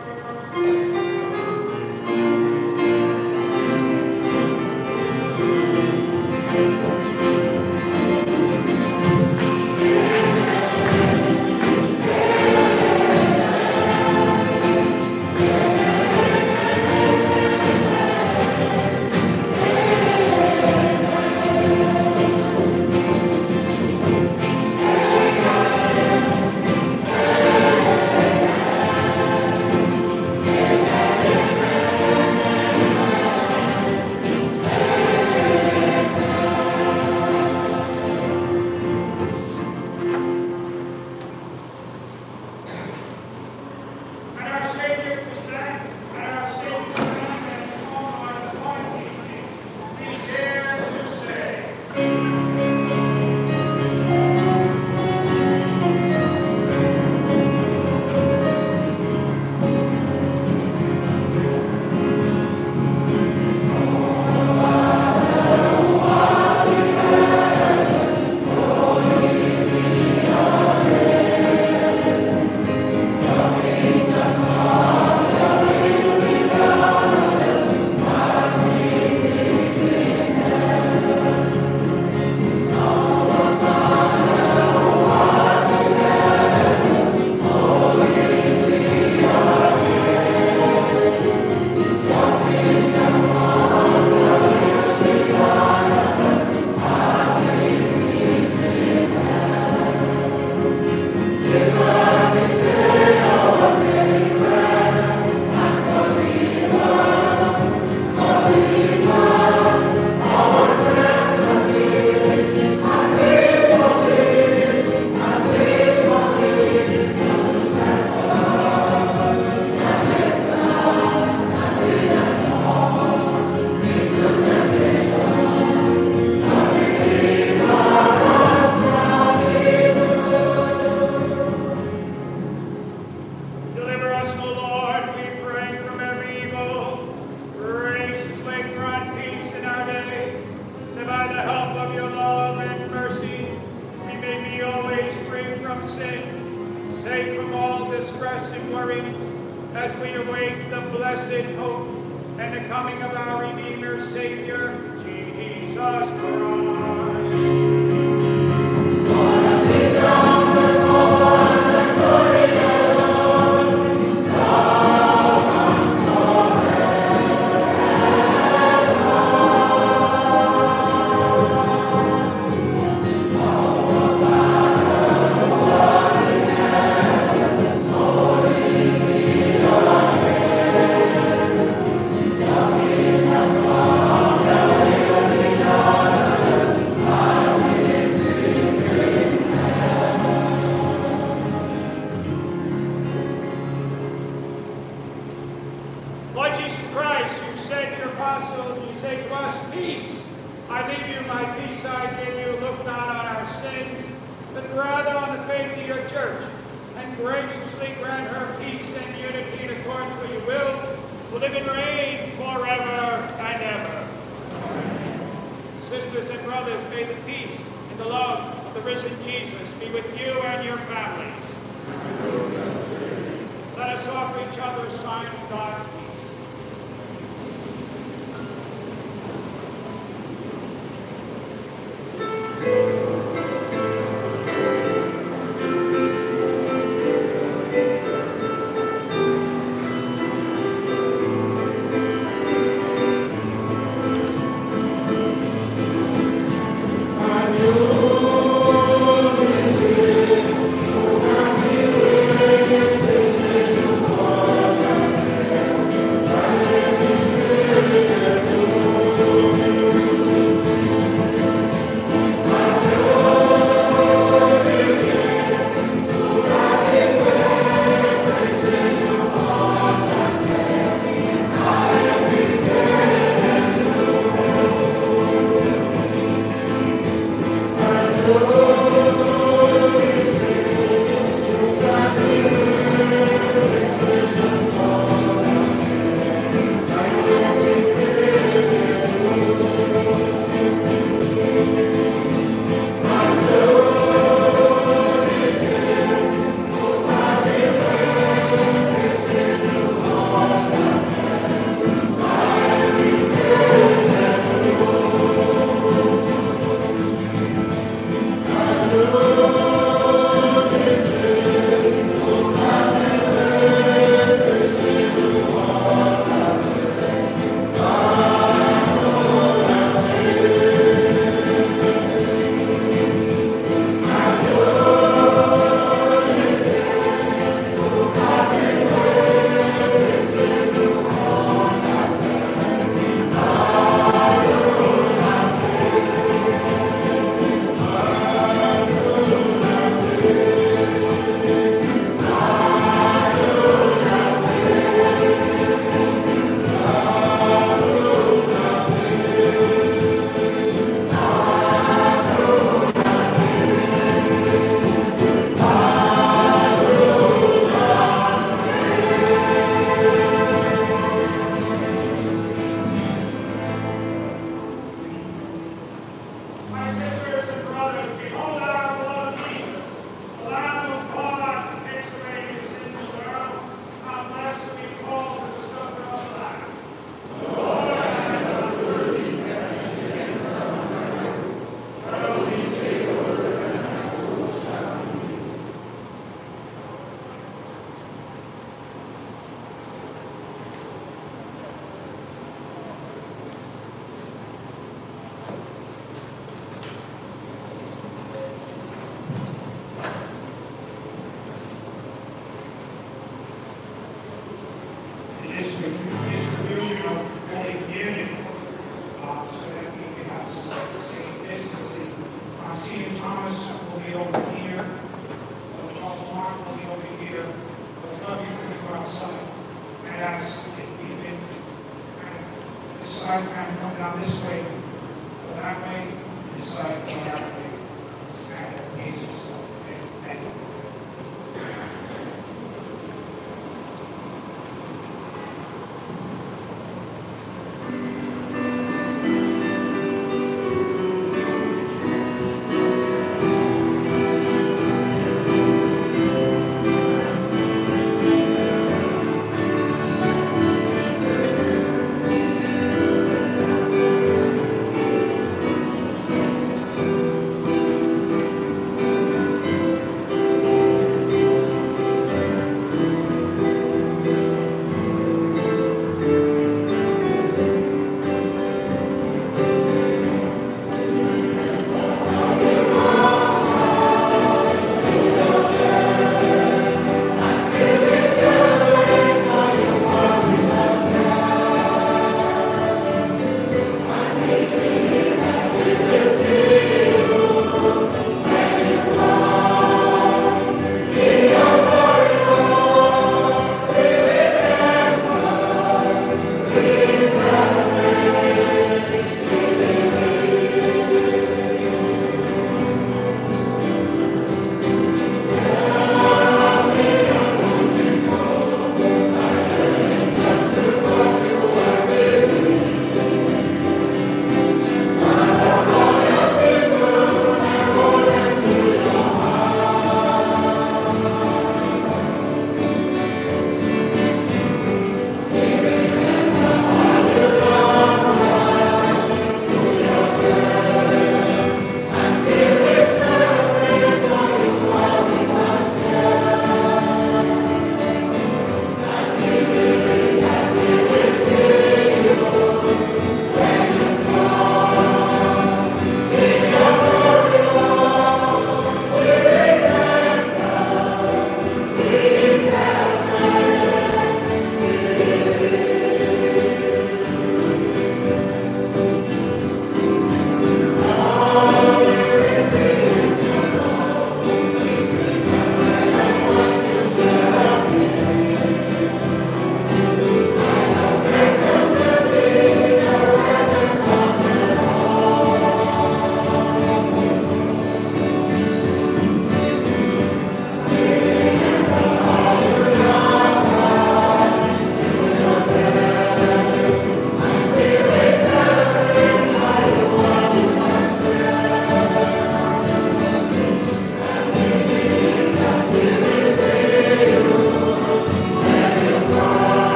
And our Savior to stand, and our Savior to stand, and all our divine teaching, we dare to say, deliver us, O Lord, we pray, from every evil. Graciously grant peace in our days, that by the help of your love and mercy, we may be always free from sin, safe from all distress and worries, as we await the blessed hope and the coming of our Redeemer, Savior, Jesus Christ. Lord Jesus Christ, you said to your apostles, you say to us, peace. I leave you my peace, I give you. Look not on our sins, but rather on the faith of your church, and graciously grant her peace and unity in accordance with your will, who live and reign forever and ever. Amen. Sisters and brothers, may the peace and the love of the risen Jesus be with you and your families. Let us offer each other a sign of God's peace.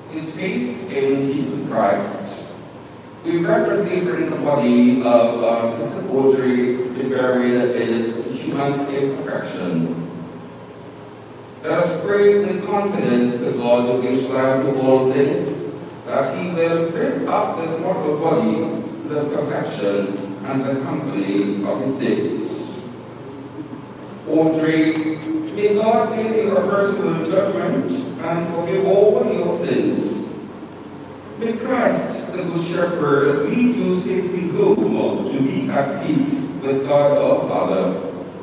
with faith in Jesus Christ. We reverently bring the body of our Sister Audrey to be buried in its human imperfection. Let us pray with confidence that God who gives life to all things, that he will raise up this mortal body to the perfection and the company of his saints. Audrey, may God give you a personal judgment and forgive all your sins. May Christ, the Good Shepherd, lead you safely home to be at peace with God our Father.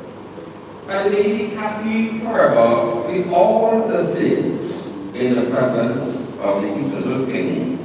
And may you be happy forever with all the saints in the presence of the eternal King.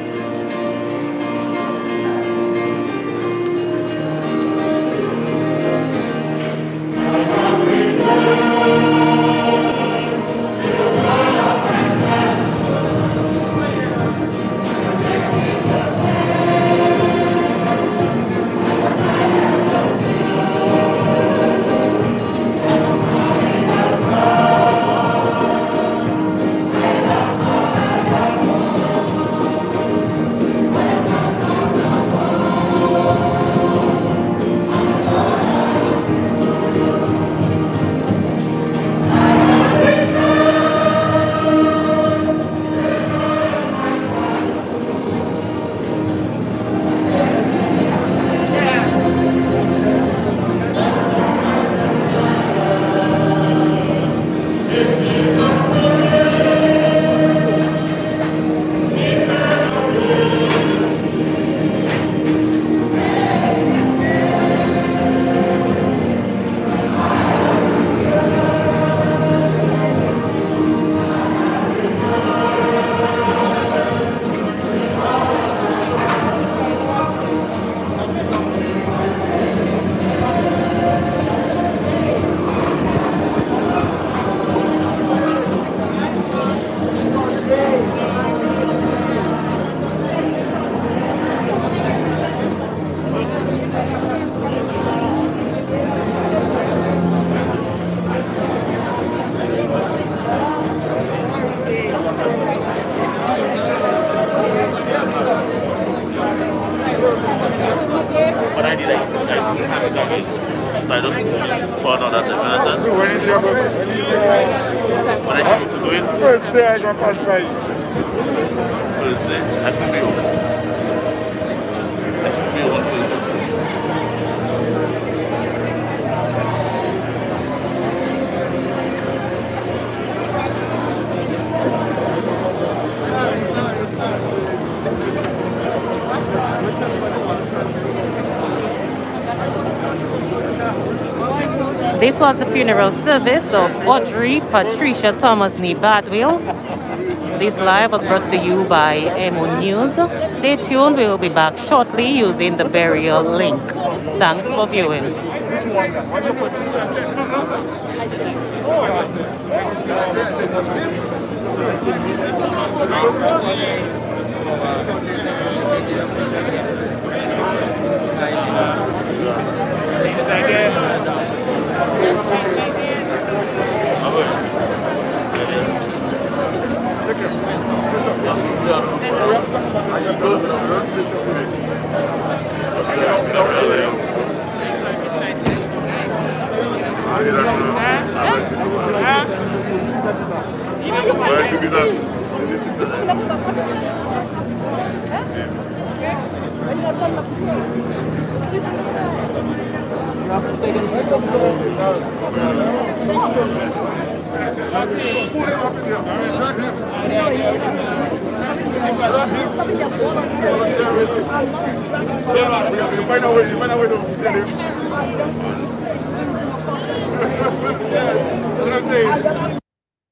Thank So I just found out that the manager. So when is your birthday? When I should to do it? First day I go pass by you. Thursday. I should be home. I should be home Thursday. This was the funeral service of Audrey Patricia Thomas Nee Badwill. This live was brought to you by M O News. Stay tuned, we will be back shortly using the burial link. Thanks for viewing. You find a way, you find a way to get him.